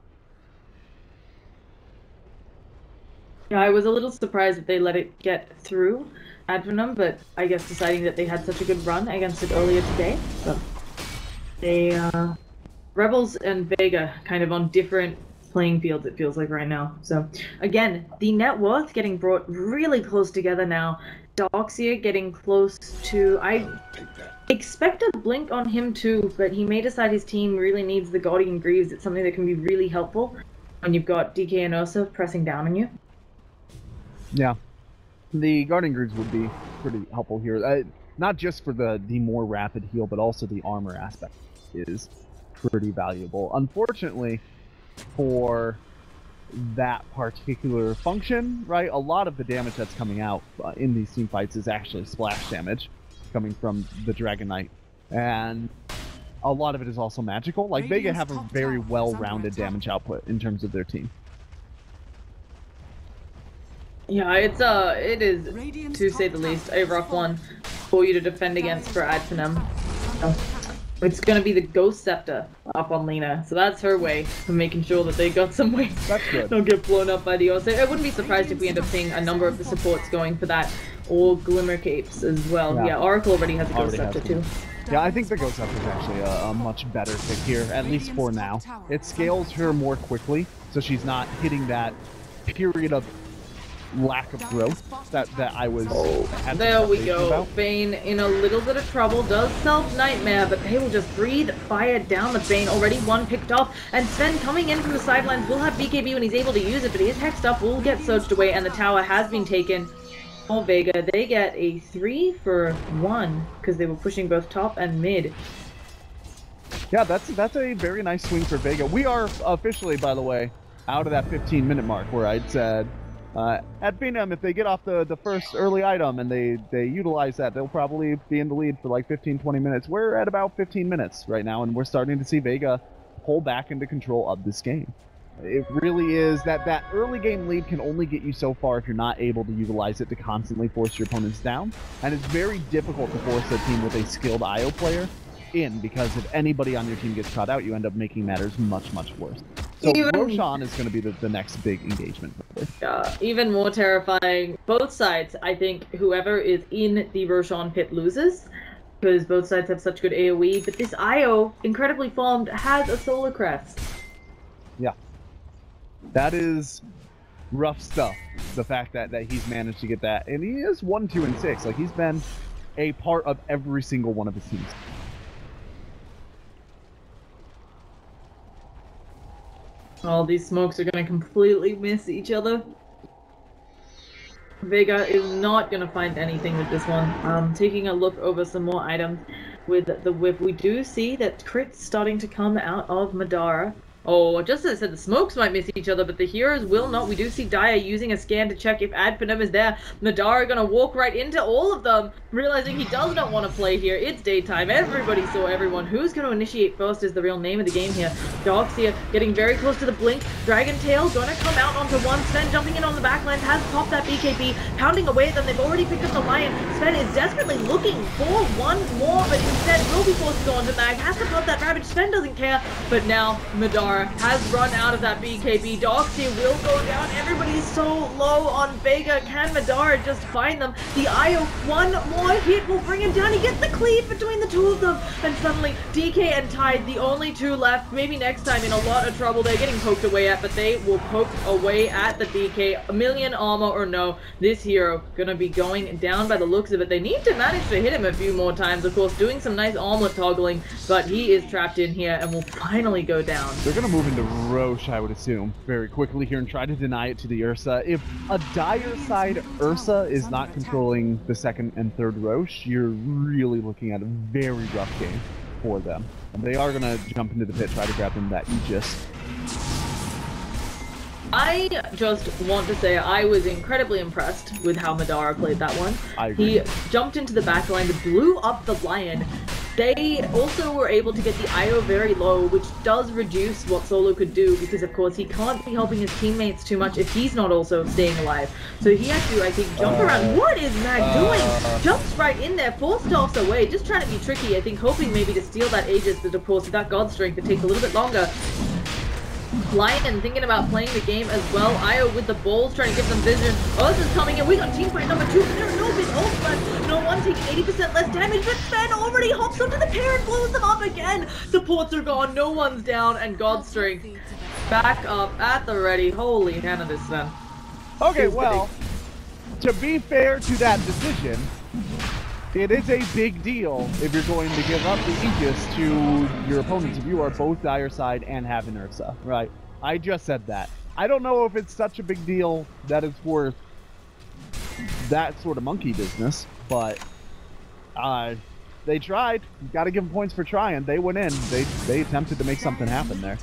Yeah, I was a little surprised that they let it get through Advenum, but I guess deciding that they had such a good run against it earlier today. So they, uh, Rebels and Vega kind of on different playing fields, it feels like right now. So again, the net worth getting brought really close together now. Darkseer getting close to, I expect a blink on him too, but he may decide his team really needs the Guardian Greaves. It's something that can be really helpful when you've got D K and Ursa pressing down on you. Yeah, the Guardian Greaves would be pretty helpful here. Uh, not just for the, the more rapid heal, but also the armor aspect is pretty valuable. Unfortunately, for that particular function, right, a lot of the damage that's coming out uh, in these team fights is actually splash damage coming from the Dragon Knight. And a lot of it is also magical. Like, Vega have a very well-rounded damage output in terms of their team. Yeah, it's uh, it is, to say the least, a rough one for you to defend against for Adfenem. It's gonna be the Ghost Scepter up on Lina, so that's her way of making sure that they got some way. That's good. Don't get blown up by the Ursa. I wouldn't be surprised if we end up seeing a number of the supports going for that, or Glimmer Capes as well. Yeah, yeah, Oracle already has a Ghost Scepter too. Yeah, I think the Ghost Scepter is actually a, a much better pick here, at least for now. It scales her more quickly, so she's not hitting that period of lack of growth that that I was. Oh, there we go. About. Bane in a little bit of trouble, does self Nightmare, but they will just breathe fire down the Bane. Already one picked off, and Sven coming in from the sidelines will have B K B when he's able to use it, but he is hexed up, will get surged away, and the tower has been taken. Oh, Vega, they get a three for one because they were pushing both top and mid. Yeah, that's that's a very nice swing for Vega. We are officially, by the way, out of that fifteen minute mark where I'd said. Uh, at Phenom, if they get off the, the first early item and they, they utilize that, they'll probably be in the lead for like fifteen, twenty minutes. We're at about fifteen minutes right now, and we're starting to see Vega pull back into control of this game. It really is that that early game lead can only get you so far if you're not able to utilize it to constantly force your opponents down. And it's very difficult to force a team with a skilled I O player in, because if anybody on your team gets caught out, you end up making matters much, much worse. So even, Roshan is going to be the, the next big engagement. Yeah, even more terrifying. Both sides, I think whoever is in the Roshan pit loses, because both sides have such good A O E, but this I O, incredibly formed, has a Solar Crest. Yeah. That is rough stuff, the fact that, that he's managed to get that. And he is one, two, and six. Like, he's been a part of every single one of his teams. All these smokes are going to completely miss each other. Vega is not gonna find anything with this one. Um, taking a look over some more items with the whip, we do see that crits starting to come out of Madara. Oh, just as I said, the smokes might miss each other, but the heroes will not. We do see Daya using a scan to check if Ad Panem is there. Madara gonna walk right into all of them, realizing he does not want to play here. It's daytime. Everybody saw everyone. Who's gonna initiate first is the real name of the game here. Darkseer getting very close to the blink. Dragon Tail gonna come out onto one. Sven jumping in on the backlines, has popped that B K B, pounding away at them. They've already picked up the Lion. Sven is desperately looking for one more, but instead will be forced to go onto Mag. Has to pop that Ravage. Sven doesn't care, but now Madara has run out of that B K B. Darkseer will go down. Everybody's so low on Vega. Can Madara just find them? The I O, one more hit will bring him down. He gets the cleave between the two of them. And suddenly, D K and Tide, the only two left. Maybe next time in a lot of trouble. They're getting poked away at, but they will poke away at the D K. A million armor or no, this hero gonna be going down by the looks of it. They need to manage to hit him a few more times, of course, doing some nice armor toggling, but he is trapped in here and will finally go down. They're gonna move into Roche, I would assume, very quickly here and try to deny it to the Ursa. If a dire side Ursa is not controlling the second and third Roche, you're really looking at a very rough game for them. And they are gonna jump into the pit, try to grab them that Aegis. I just want to say I was incredibly impressed with how Madara played that one. I agree. He jumped into the backline, blew up the Lion. They also were able to get the I O very low, which does reduce what Solo could do, because of course he can't be helping his teammates too much if he's not also staying alive. So he had to, I think, jump uh, around. What is Mag uh, doing? Jumps right in there, forced off away, just trying to be tricky, I think, hoping maybe to steal that Aegis, but of course with that God Strength it takes a little bit longer. Lion thinking about playing the game as well. I O with the balls, trying to give them vision. Ursa's coming in. We got team fight number two. There's no big ult left. No one taking eighty percent less damage, but Sven already hops onto the pair and blows them up again. Supports are gone. No one's down, and God Strength back up at the ready. Holy Hannah, this Sven. Okay, well, to be fair to that decision, it is a big deal if you're going to give up the Aegis to your opponents if you are both dire side and have an Ursa, right? I just said that. I don't know if it's such a big deal that it's worth that sort of monkey business, but uh, they tried. You gotta give them points for trying. They went in. They, they attempted to make something happen there.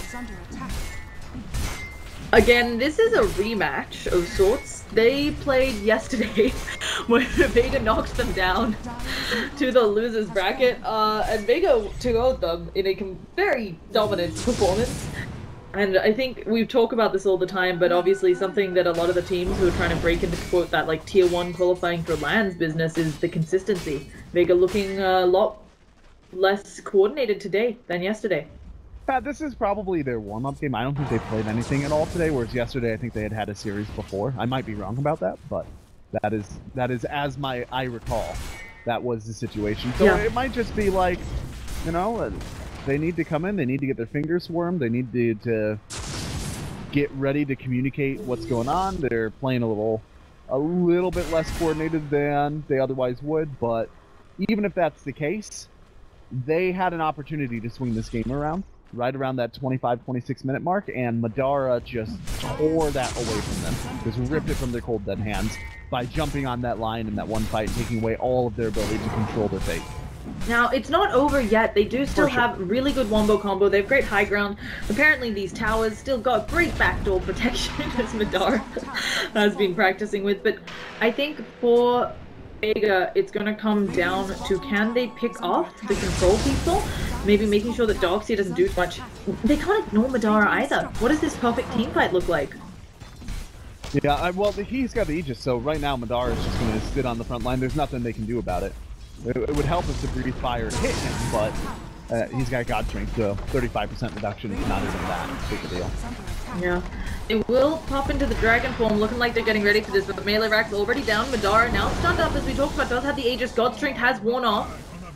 Again, this is a rematch of sorts. They played yesterday when Vega knocked them down to the losers bracket, uh, and Vega took out them in a very dominant performance. And I think we talk about this all the time, but obviously something that a lot of the teams who are trying to break into, quote, that like tier one qualifying for LANs business is the consistency. Vega looking a lot less coordinated today than yesterday. Yeah, this is probably their warm-up game. I don't think they played anything at all today, whereas yesterday I think they had had a series before. I might be wrong about that, but that is that is as my I recall. That was the situation. So yeah. It might just be like, you know, they need to come in, they need to get their fingers warm, they need to, to get ready to communicate what's going on. They're playing a little a little bit less coordinated than they otherwise would, but even if that's the case, they had an opportunity to swing this game around. Right around that twenty-five, twenty-six minute mark, and Madara just tore that away from them. Just ripped it from their cold dead hands by jumping on that line in that one fight and taking away all of their ability to control their fate. Now, it's not over yet. They do still sure. have really good wombo combo. They have great high ground. Apparently, these towers still got great backdoor protection, as Madara has been practicing with. But I think for Vega, it's going to come down to can they pick off the control people? Maybe making sure that Darkseer doesn't do much. They can't ignore Madara either. What does this perfect team fight look like? Yeah, I, well, he's got the Aegis, so right now Madara is just going to sit on the front line. There's nothing they can do about it. It, it would help us to breathe fire to hit him, but uh, he's got God Strength, so thirty-five percent reduction is not even that big a deal. Yeah. It will pop into the Dragon form, looking like they're getting ready for this, but the melee rack's already down. Madara now stunned up, as we talked about, does have the Aegis. God Strength has worn off.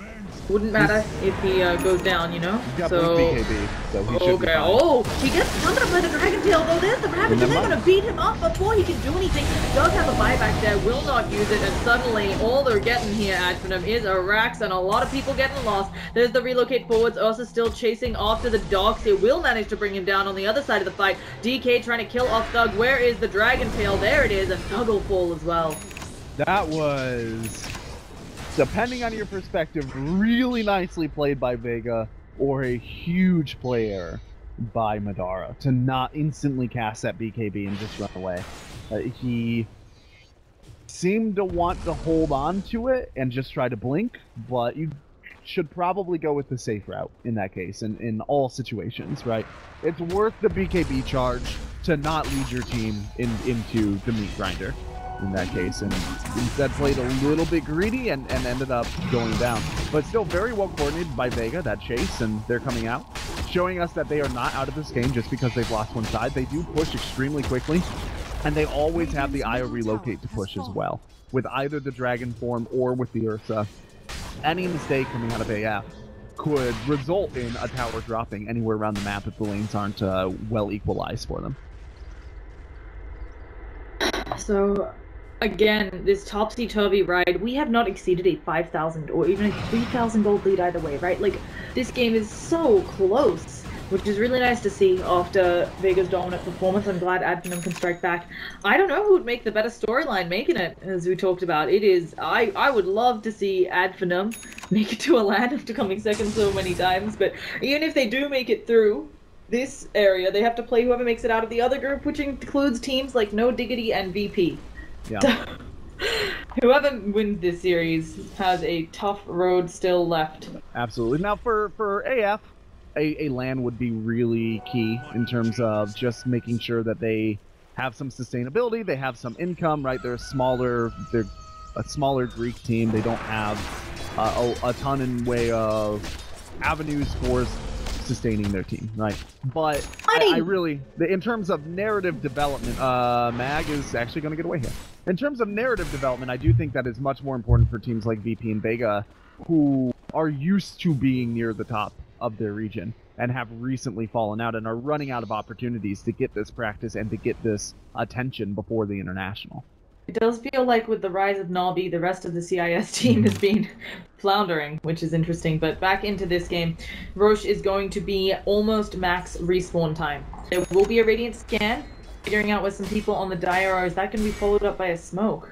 Wouldn't matter if he uh, goes down, you know? He's got so... blink B K B, so he should be Okay, fine. oh, he gets summoned by the Dragon Tail, though there's the Ravage, and they're Never gonna beat him up before he can do anything. Does have a buyback there, will not use it, and suddenly all they're getting here at from him is a Rax, and a lot of people getting lost. There's the relocate forwards, Ursa still chasing after the dogs. It will manage to bring him down on the other side of the fight. D K trying to kill off Thug. Where is the Dragon Tail? There it is, and Thug will fall as well. That was, depending on your perspective, really nicely played by Vega, or a huge player by Madara to not instantly cast that B K B and just run away. Uh, he seemed to want to hold on to it and just try to blink, but you should probably go with the safe route in that case, in, in all situations, right? It's worth the B K B charge to not lead your team in, into the meat grinder in that case, and instead played a little bit greedy and, and ended up going down. But still very well coordinated by Vega, that chase, and they're coming out, showing us that they are not out of this game just because they've lost one side. They do push extremely quickly, and they always have the I O relocate to push as well, with either the Dragon form or with the Ursa. Any mistake coming out of A F could result in a tower dropping anywhere around the map if the lanes aren't uh, well equalized for them. So, again, this topsy-turvy ride, we have not exceeded a five thousand or even a three thousand gold lead either way, right? Like, this game is so close, which is really nice to see after Vega's dominant performance. I'm glad Advenom can strike back. I don't know who would make the better storyline making it, as we talked about. It is, I, I would love to see Advenom make it to a land after coming second so many times, but even if they do make it through this area, they have to play whoever makes it out of the other group, which includes teams like No Diggity and V P. Yeah. Whoever wins this series has a tough road still left. Absolutely. Now, for, for A F, a, a LAN would be really key in terms of just making sure that they have some sustainability, they have some income, right? They're a smaller, they're a smaller Greek team. They don't have uh, a, a ton in way of avenues for sustaining their team, right? But I, I really, in terms of narrative development, uh, Mag is actually going to get away here. In terms of narrative development, I do think that is much more important for teams like V P and Vega, who are used to being near the top of their region and have recently fallen out and are running out of opportunities to get this practice and to get this attention before the international. It does feel like with the rise of Na'Vi, the rest of the C I S team has been floundering, which is interesting. But back into this game, Roche is going to be almost max respawn time. There will be a Radiant scan, figuring out with some people on the Dire are. Is that going to be followed up by a smoke?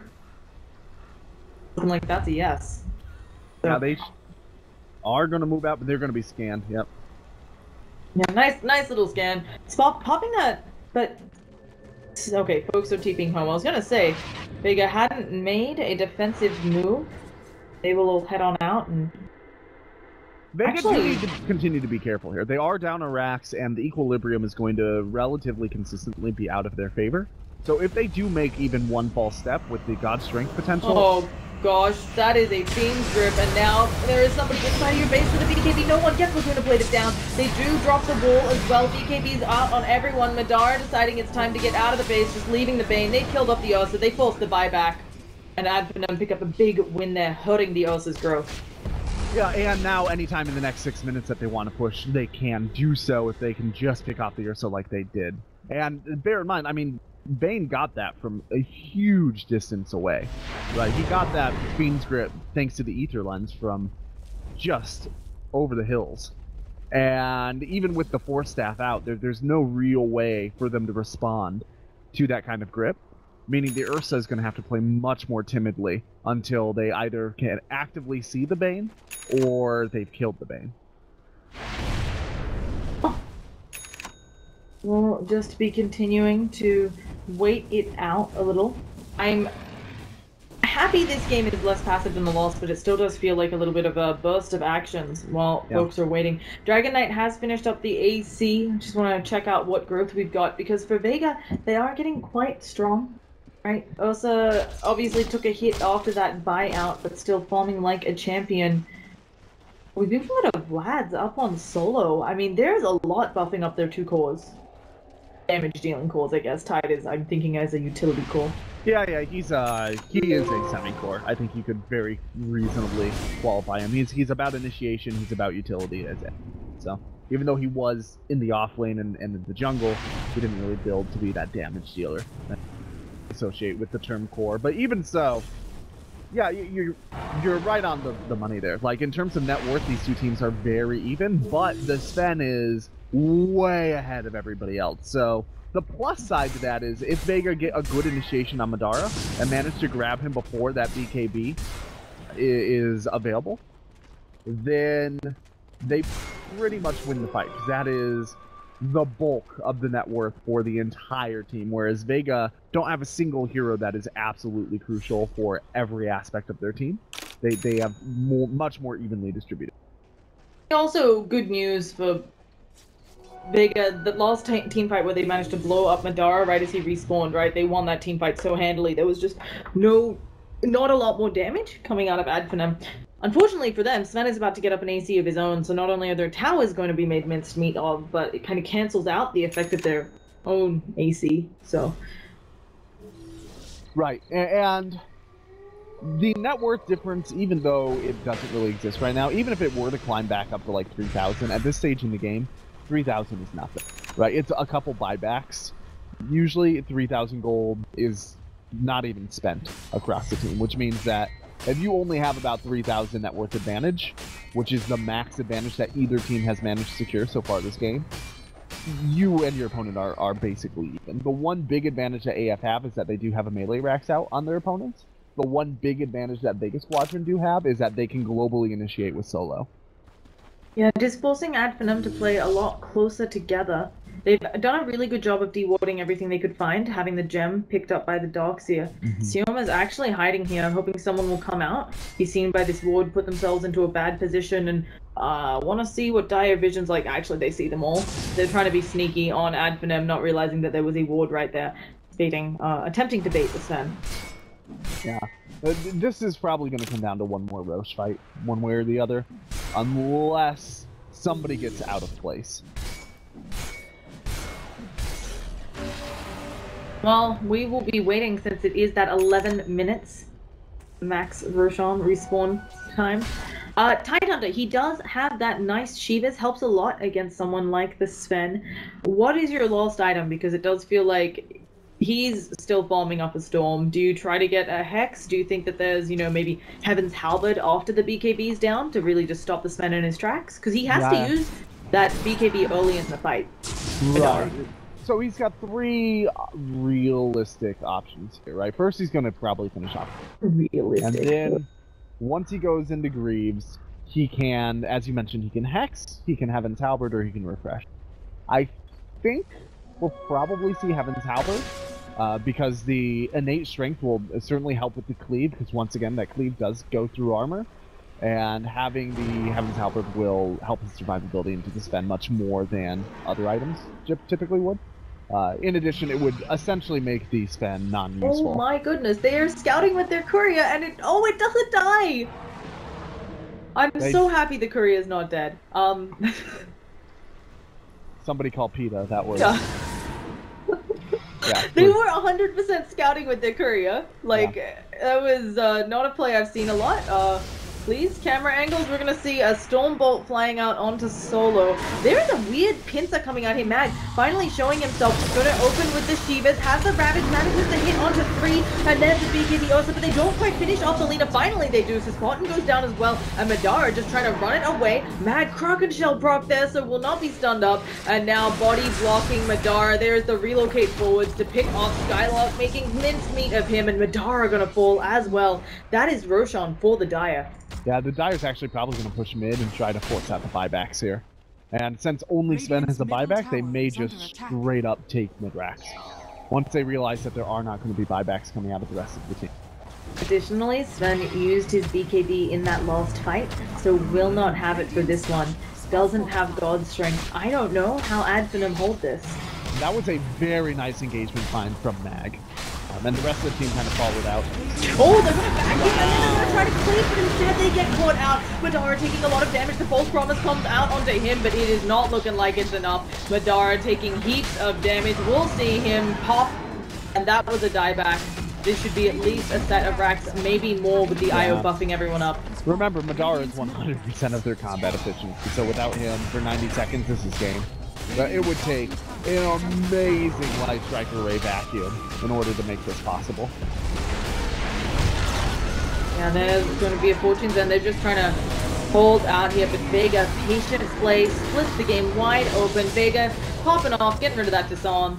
Looking like that's a yes. So, yeah, they are going to move out, but they're going to be scanned, yep. Yeah, nice nice little scan. Spot popping that, but... Okay, folks are TPing home. I was gonna say, Vega hadn't made a defensive move. They will all head on out and... Vega Actually... do need to continue to be careful here. They are down a Rax, and the equilibrium is going to relatively consistently be out of their favor. So if they do make even one false step with the God Strength potential... Oh gosh, that is a Fiend's Grip, and now there is somebody inside your base with a B K B. No one gets was going to play it down. They do drop the wall as well. B K B's out on everyone. Madara deciding it's time to get out of the base, just leaving the Bane. They killed off the Ursa. They forced the buyback. And Advenom pick up a big win there, hurting the Ursa's growth. Yeah, and now anytime in the next six minutes that they want to push, they can do so if they can just pick off the Ursa like they did. And bear in mind, I mean, Bane got that from a huge distance away, right? He got that Fiend's Grip thanks to the Ether Lens from just over the hills. And even with the Force Staff out, there, there's no real way for them to respond to that kind of grip, meaning the Ursa is going to have to play much more timidly until they either can actively see the Bane or they've killed the Bane. We'll just be continuing to wait it out a little. I'm happy this game is less passive than the loss, but it still does feel like a little bit of a burst of actions while yeah. folks are waiting. Dragon Knight has finished up the A C. Just want to check out what growth we've got, because for Vega, they are getting quite strong, right? Ursa obviously took a hit after that buyout, but still farming like a champion. We've even got a Vlad's up on solo. I mean, there's a lot buffing up their two cores. Damage dealing cores, I guess. Tide is, I'm thinking, as a utility core. Yeah, yeah, he's uh he is a semi-core. I think you could very reasonably qualify him. He's he's about initiation, he's about utility as it. So even though he was in the off lane and, and in the jungle, he didn't really build to be that damage dealer that I associate with the term core. But even so, yeah, you're you're right on the, the money there. Like in terms of net worth, these two teams are very even, but the Sven is way ahead of everybody else. So the plus side to that is if Vega get a good initiation on Madara and manage to grab him before that B K B is available, then they pretty much win the fight, because that is the bulk of the net worth for the entire team, whereas Vega don't have a single hero that is absolutely crucial for every aspect of their team. They, they have more, much more evenly distributed. Also, good news for Vega, the last team fight where they managed to blow up Madara right as he respawned, right? They won that team fight so handily. There was just no, not a lot more damage coming out of Adphenem. Unfortunately for them, Sven is about to get up an A C of his own, so not only are their towers going to be made minced meat of, but it kind of cancels out the effect of their own A C, so. Right, and the net worth difference, even though it doesn't really exist right now, even if it were to climb back up to like three thousand, at this stage in the game, three thousand is nothing, right? It's a couple buybacks. Usually three thousand gold is not even spent across the team, which means that if you only have about three thousand net worth advantage, which is the max advantage that either team has managed to secure so far this game, you and your opponent are, are basically even. The one big advantage that A F have is that they do have a melee racks out on their opponents. The one big advantage that Vegas Squadron do have is that they can globally initiate with solo. Yeah, just forcing Adphenem to play a lot closer together. They've done a really good job of dewarding everything they could find, having the gem picked up by the Darkseer. Mm-hmm. Sioma's actually hiding here, hoping someone will come out, be seen by this ward, put themselves into a bad position, and uh, want to see what Dire Vision's like. Actually, they see them all. They're trying to be sneaky on Adphenem, not realizing that there was a ward right there, baiting, uh, attempting to bait the Sven. Yeah. Uh, this is probably going to come down to one more Roche fight, one way or the other, unless somebody gets out of place. Well, we will be waiting since it is that eleven minutes max Roshan respawn time. Uh, Tidehunter, he does have that nice Shivas, helps a lot against someone like the Sven. What is your lost item? Because it does feel like he's still farming up a storm. Do you try to get a Hex? Do you think that there's, you know, maybe Heaven's Halberd after the B K B's down to really just stop the Sven in his tracks? Because he has yeah. to use that B K B early in the fight. Right. So he's got three realistic options here, right? First, he's going to probably finish off. Realistic. And then, once he goes into Greaves, he can, as you mentioned, he can Hex, he can Heaven's Halberd, or he can Refresh. I think we'll probably see Heaven's Halberd, uh, because the innate strength will certainly help with the cleave, because once again, that cleave does go through armor. And having the Heaven's Halberd will help his survivability into the Sven much more than other items typically would. Uh, in addition, it would essentially make the Sven non-useful. Oh my goodness, they are scouting with their courier and it- oh, it doesn't die! I'm they, so happy the courier is not dead. Um... Somebody call PETA, that was... Yeah. yeah, they were one hundred percent scouting with their courier. Like, yeah. that was uh, not a play I've seen a lot. Uh, Please, camera angles, we're gonna see a Stormbolt flying out onto Solo. There is a weird pincer coming out here. Mag finally showing himself. Gonna open with the Shivas, has the Ravage, manages to hit onto three, and then the B K B also, but they don't quite finish off Selena. Finally they do, so Spartan goes down as well, and Madara just trying to run it away. Mad Kraken Shell proc there, so will not be stunned up, and now body blocking Madara. There's the relocate forwards to pick off Skylark, making mincemeat of him, and Madara gonna fall as well. That is Roshan for the Dire. Yeah, the Dire's actually probably going to push mid and try to force out the buybacks here. And since only Sven has the buyback, they may just straight up take mid racks. Once they realize that there are not going to be buybacks coming out of the rest of the team. Additionally, Sven used his B K B in that last fight, so will not have it for this one. Doesn't have God Strength. I don't know how Adphenem hold this. That was a very nice engagement find from Mag. Um, and the rest of the team kind of followed out. Oh, they're gonna back in, and then they're gonna try to cleave, but instead they get caught out. Madara taking a lot of damage. The false promise comes out onto him, but it is not looking like it's enough. Madara taking heaps of damage. We'll see him pop, and that was a dieback. this should be at least a set of racks, maybe more with the Yeah. I O buffing everyone up. Remember, Madara is one hundred percent of their combat efficiency, so without him for ninety seconds, this is game. But it would take an amazing Light Striker Ray vacuum in order to make this possible. Yeah, there's going to be a Fortune's End. They're just trying to hold out here, but Vega, patient play, splits the game wide open. Vega popping off, getting rid of that disarm.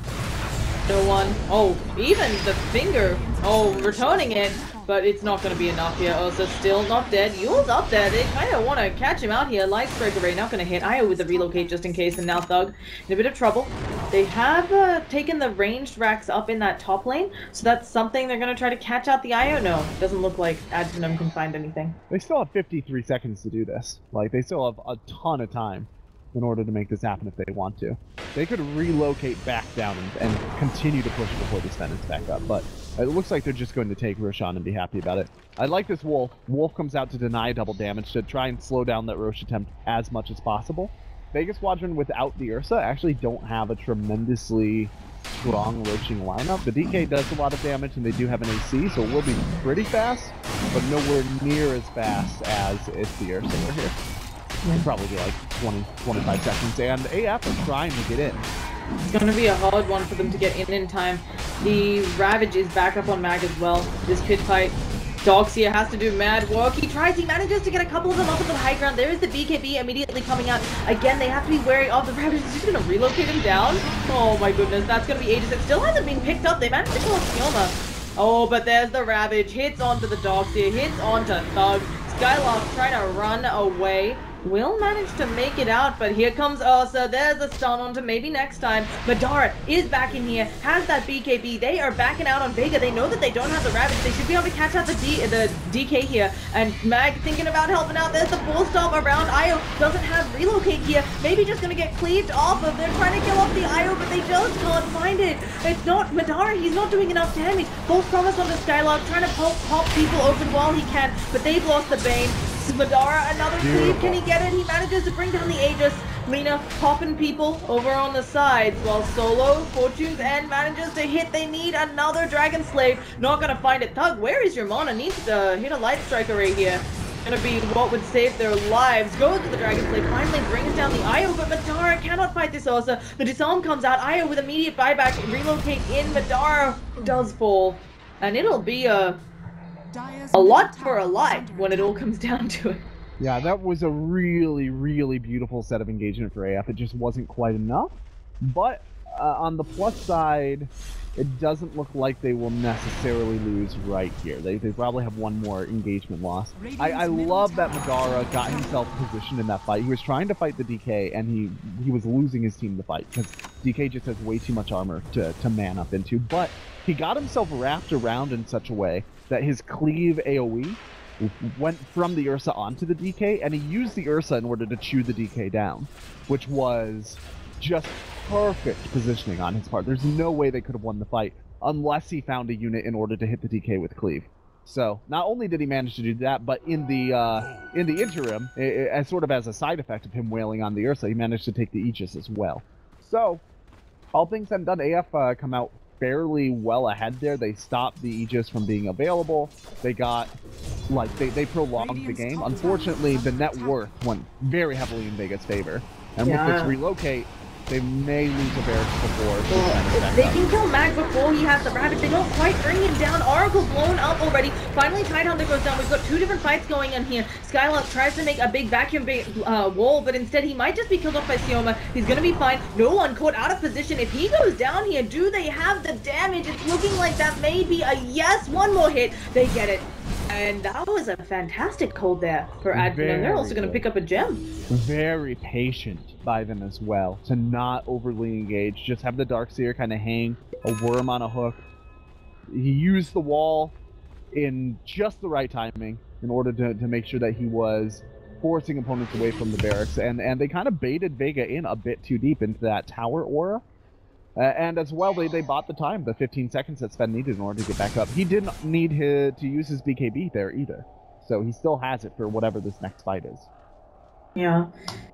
No one. Oh, even the finger. Oh, returning it, but it's not going to be enough here. Ursa still not dead. Yule's up there. They kind of want to catch him out here. Light Striker Ray not going to hit. Io with the relocate just in case, and now Thug in a bit of trouble. They have uh, taken the ranged racks up in that top lane, so that's something they're going to try to catch out the I O. No, doesn't look like Advenum can find anything. They still have fifty-three seconds to do this. Like, they still have a ton of time in order to make this happen if they want to. They could relocate back down and, and continue to push before the Sven is back up, but it looks like they're just going to take Roshan and be happy about it. I like this Wolf. Wolf comes out to deny double damage to try and slow down that Roche attempt as much as possible. Vegas Squadron without the Ursa actually don't have a tremendously strong roaching lineup. The D K does a lot of damage and they do have an A C, so it will be pretty fast, but nowhere near as fast as if the Ursa were here. It'll probably be like twenty, twenty-five seconds, and A F are trying to get in. It's going to be a hard one for them to get in in time. The Ravage is back up on Mag as well. This pit fight. Doxia has to do mad work. He tries, he manages to get a couple of them up at the high ground. There is the B K B immediately coming out. Again, they have to be wary of the Ravage. Is just going to relocate him down? Oh my goodness, that's going to be ages. It still hasn't been picked up. They managed to kill Sioma. Oh, but there's the Ravage. Hits onto the Doxia, hits onto Thug. Skylark trying to run away. Will manage to make it out, but here comes Ursa. There's a stun on to maybe next time. Madara is back in here, has that B K B. They are backing out on Vega. They know that they don't have the Ravage. They should be able to catch out the D the D K here. And Mag thinking about helping out. There's the full stop around. Io doesn't have relocate here. Maybe just gonna get cleaved off of. They're trying to kill off the Io, but they just can't find it. It's not Madara. He's not doing enough damage. False promise on the Skylark, trying to pop, pop people open while he can, but they've lost the Bane. Madara, another cleave. Can he get it? He manages to bring down the Aegis. Lina popping people over on the sides while Solo, Fortune's End manages to hit. They need another Dragon Slave. Not gonna find it. Thug, where is your mana? Needs to hit a Light Striker right here. Gonna be what would save their lives. Goes to the Dragon Slave, finally brings down the Io, but Madara cannot fight this Ursa. The disarm comes out. Io with immediate buyback. Relocate in. Madara does fall. And it'll be a... a lot for a lot when it all comes down to it. Yeah, that was a really, really beautiful set of engagement for A F. It just wasn't quite enough. But uh, on the plus side, it doesn't look like they will necessarily lose right here. They, they probably have one more engagement loss. I, I love that Madara got himself positioned in that fight. He was trying to fight the D K, and he, he was losing his team the fight, because D K just has way too much armor to, to man up into. But he got himself wrapped around in such a way that his cleave AoE went from the Ursa onto the D K, and he used the Ursa in order to chew the D K down, which was just perfect positioning on his part. There's no way they could have won the fight unless he found a unit in order to hit the D K with cleave. So not only did he manage to do that, but in the uh, in the interim, as sort of as a side effect of him wailing on the Ursa, he managed to take the Aegis as well. So all things said and done, A F uh, come out fairly well ahead there. They stopped the Aegis from being available. They got, like, they, they prolonged the game. Unfortunately, the net worth went very heavily in Vega's favor. And yeah. with this relocate, they may lose a Barracks before. Well, if they can kill Mag before he has the Ravage, they don't quite bring him down. Oracle blown up already. Finally, Tidehunter goes down. We've got two different fights going on here. Skylark tries to make a big vacuum ba uh, wall, but instead he might just be killed off by Sioma. He's going to be fine. No one caught out of position. If he goes down here, do they have the damage? It's looking like that may be a yes. One more hit. They get it. And that was a fantastic hold there for Advent. And they're also going to pick up a gem. Very patient by them as well, to not overly engage. Just have the Darkseer kind of hang a worm on a hook. He used the wall in just the right timing in order to, to make sure that he was forcing opponents away from the barracks. And, and they kind of baited Vega in a bit too deep into that tower aura. Uh, and as well, they, they bought the time, the fifteen seconds that Sven needed in order to get back up. He didn't need his, to use his B K B there either. So he still has it for whatever this next fight is. Yeah.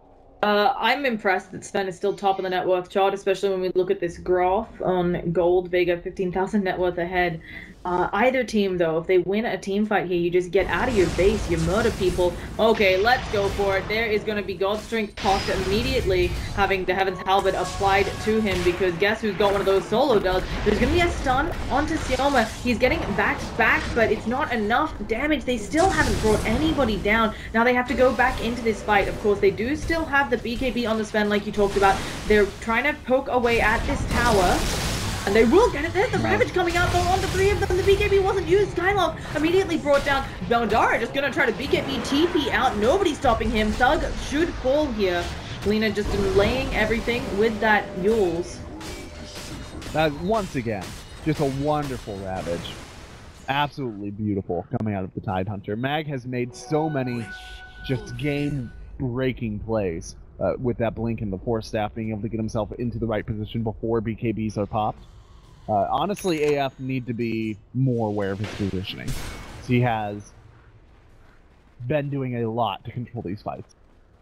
Uh, I'm impressed that Sven is still top of the net worth chart, especially when we look at this graph on gold. Vega fifteen thousand net worth ahead. Uh, either team, though, if they win a team fight here, you just get out of your base, you murder people. Okay, let's go for it. There is going to be God Strength tossed immediately, having the Heaven's Halberd applied to him, because guess who's got one of those solo dulls? There's going to be a stun onto Sioma. He's getting backed back, but it's not enough damage. They still haven't brought anybody down. Now they have to go back into this fight. Of course, they do still have the B K B on the Sven, like you talked about. They're trying to poke away at this tower. And they will get it. There's the Ravage coming out though on the three of them. The B K B wasn't used. Skylock immediately brought down. Madara just gonna try to B K B T P out. Nobody stopping him. Thug should fall here. Lina just delaying everything with that Yules. Uh, once again, just a wonderful Ravage. Absolutely beautiful coming out of the Tidehunter. Mag has made so many just game-breaking plays. Uh, with that blink and the Force Staff being able to get himself into the right position before B K Bs are popped. Uh, honestly, A F need to be more aware of his positioning. He has been doing a lot to control these fights.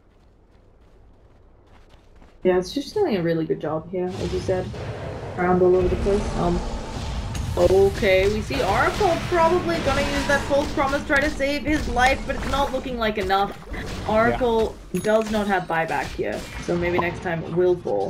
Yeah, it's just doing a really good job here, as you said. Around all over the place. Um, okay, we see Oracle probably gonna use that false promise, try to save his life, but it's not looking like enough. Oracle yeah. does not have buyback here, so maybe next time will fall.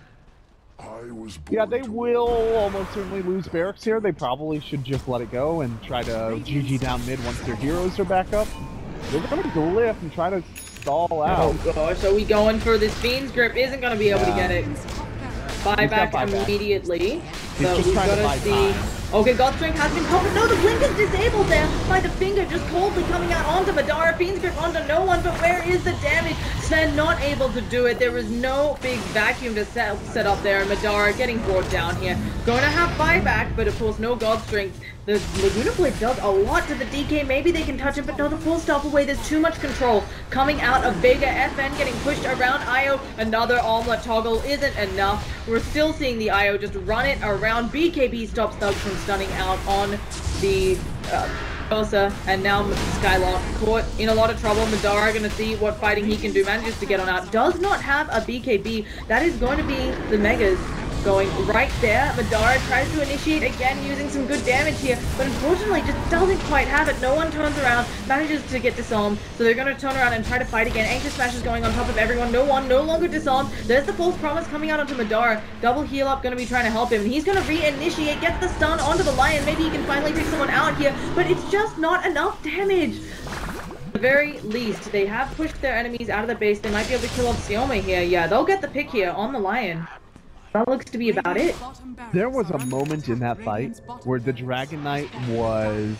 Yeah, they will almost certainly lose barracks here. They probably should just let it go and try to G G down mid once their heroes are back up. They're going to glyph and try to stall out. Oh gosh, so we going for this Fiend's Grip, isn't going to be able yeah. to get it. Buyback buy immediately. He's so just we've trying got to buy see. time. Okay, God Strength has been covered. No, the blink is disabled there by the finger, just coldly coming out onto Madara. Fiend's Grip onto no one, but where is the damage? Sven not able to do it. There was no big vacuum to set, set up there. Madara getting brought down here. Going to have buyback, but of course no God Strength. The Laguna Blade does a lot to the D K. Maybe they can touch him, but no, the full stop away. There's too much control coming out of Vega. F N getting pushed around Io. Another omelet toggle isn't enough. We're still seeing the Io just run it around. B K B stops Thug from stunning out on the uh, Kosa, and now Skylock caught in a lot of trouble. Madara gonna see what fighting he can do. Manages to get on out. Does not have a B K B. That is going to be the Megas. Going right there. Madara tries to initiate again using some good damage here, but unfortunately just doesn't quite have it. No one turns around, manages to get disarmed, so they're going to turn around and try to fight again. Anxious Smash is going on top of everyone. No one, no longer disarmed. There's the false promise coming out onto Madara. Double heal up, going to be trying to help him. He's going to re-initiate, gets the stun onto the Lion. Maybe he can finally pick someone out here, but it's just not enough damage. At the very least, they have pushed their enemies out of the base. They might be able to kill off Sioma here. Yeah, they'll get the pick here on the Lion. That looks to be about it. There was a moment in that fight where the Dragon Knight was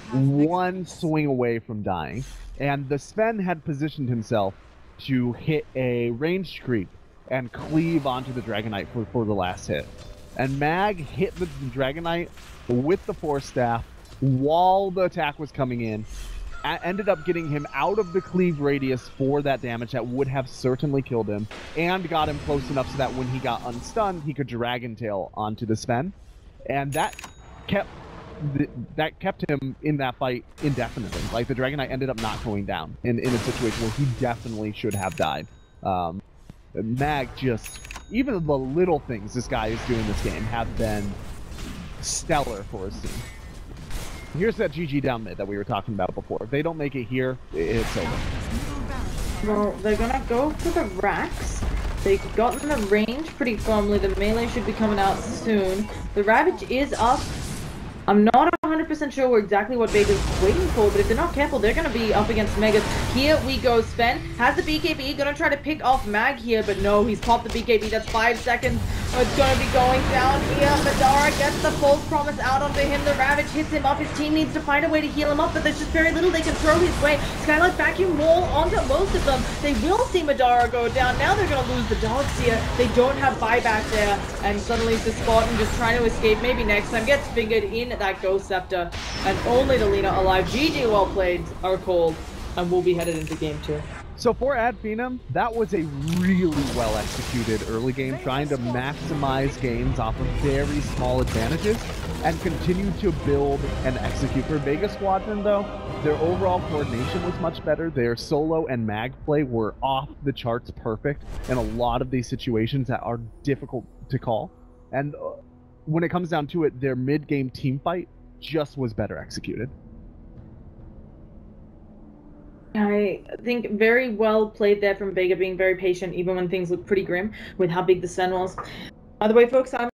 one swing away from dying, and the Sven had positioned himself to hit a ranged creep and cleave onto the Dragon Knight for, for the last hit. And Mag hit the Dragon Knight with the Force Staff while the attack was coming in, ended up getting him out of the cleave radius for that damage that would have certainly killed him, and got him close enough so that when he got unstunned, he could Dragon Tail onto the Sven, and that kept the, that kept him in that fight indefinitely. Like, the Dragon Knight ended up not going down in, in a situation where he definitely should have died. Um, Mag just, even the little things this guy is doing this game have been stellar for his team. Here's that G G down mid that we were talking about before. If they don't make it here, it's over. Well, they're gonna go for the racks. They've gotten the range pretty firmly. The melee should be coming out soon. The Ravage is up. I'm not one hundred percent sure exactly what Vega's waiting for, but if they're not careful, they're going to be up against Megas. Here we go. Sven has the B K B, going to try to pick off Mag here, but no, he's popped the B K B. That's five seconds. It's going to be going down here. Madara gets the false promise out onto him. The Ravage hits him up. His team needs to find a way to heal him up, but there's just very little they can throw his way. Skylock vacuum wall onto most of them. They will see Madara go down. Now they're going to lose the dogs here. They don't have buyback there, and suddenly it's the Spartan just trying to escape. Maybe next time gets fingered in that Ghost Scepter, and only the Lina alive. G G well played are called, and we'll be headed into game two. So for Ad Phenom, that was a really well executed early game, trying to maximize games off of very small advantages and continue to build and execute. For Vega Squadron though, their overall coordination was much better. Their solo and mag play were off the charts perfect in a lot of these situations that are difficult to call. And uh, when it comes down to it, their mid-game team fight just was better executed. I think very well played there from Vega, being very patient even when things look pretty grim with how big the Sen was. By the way, folks, I'm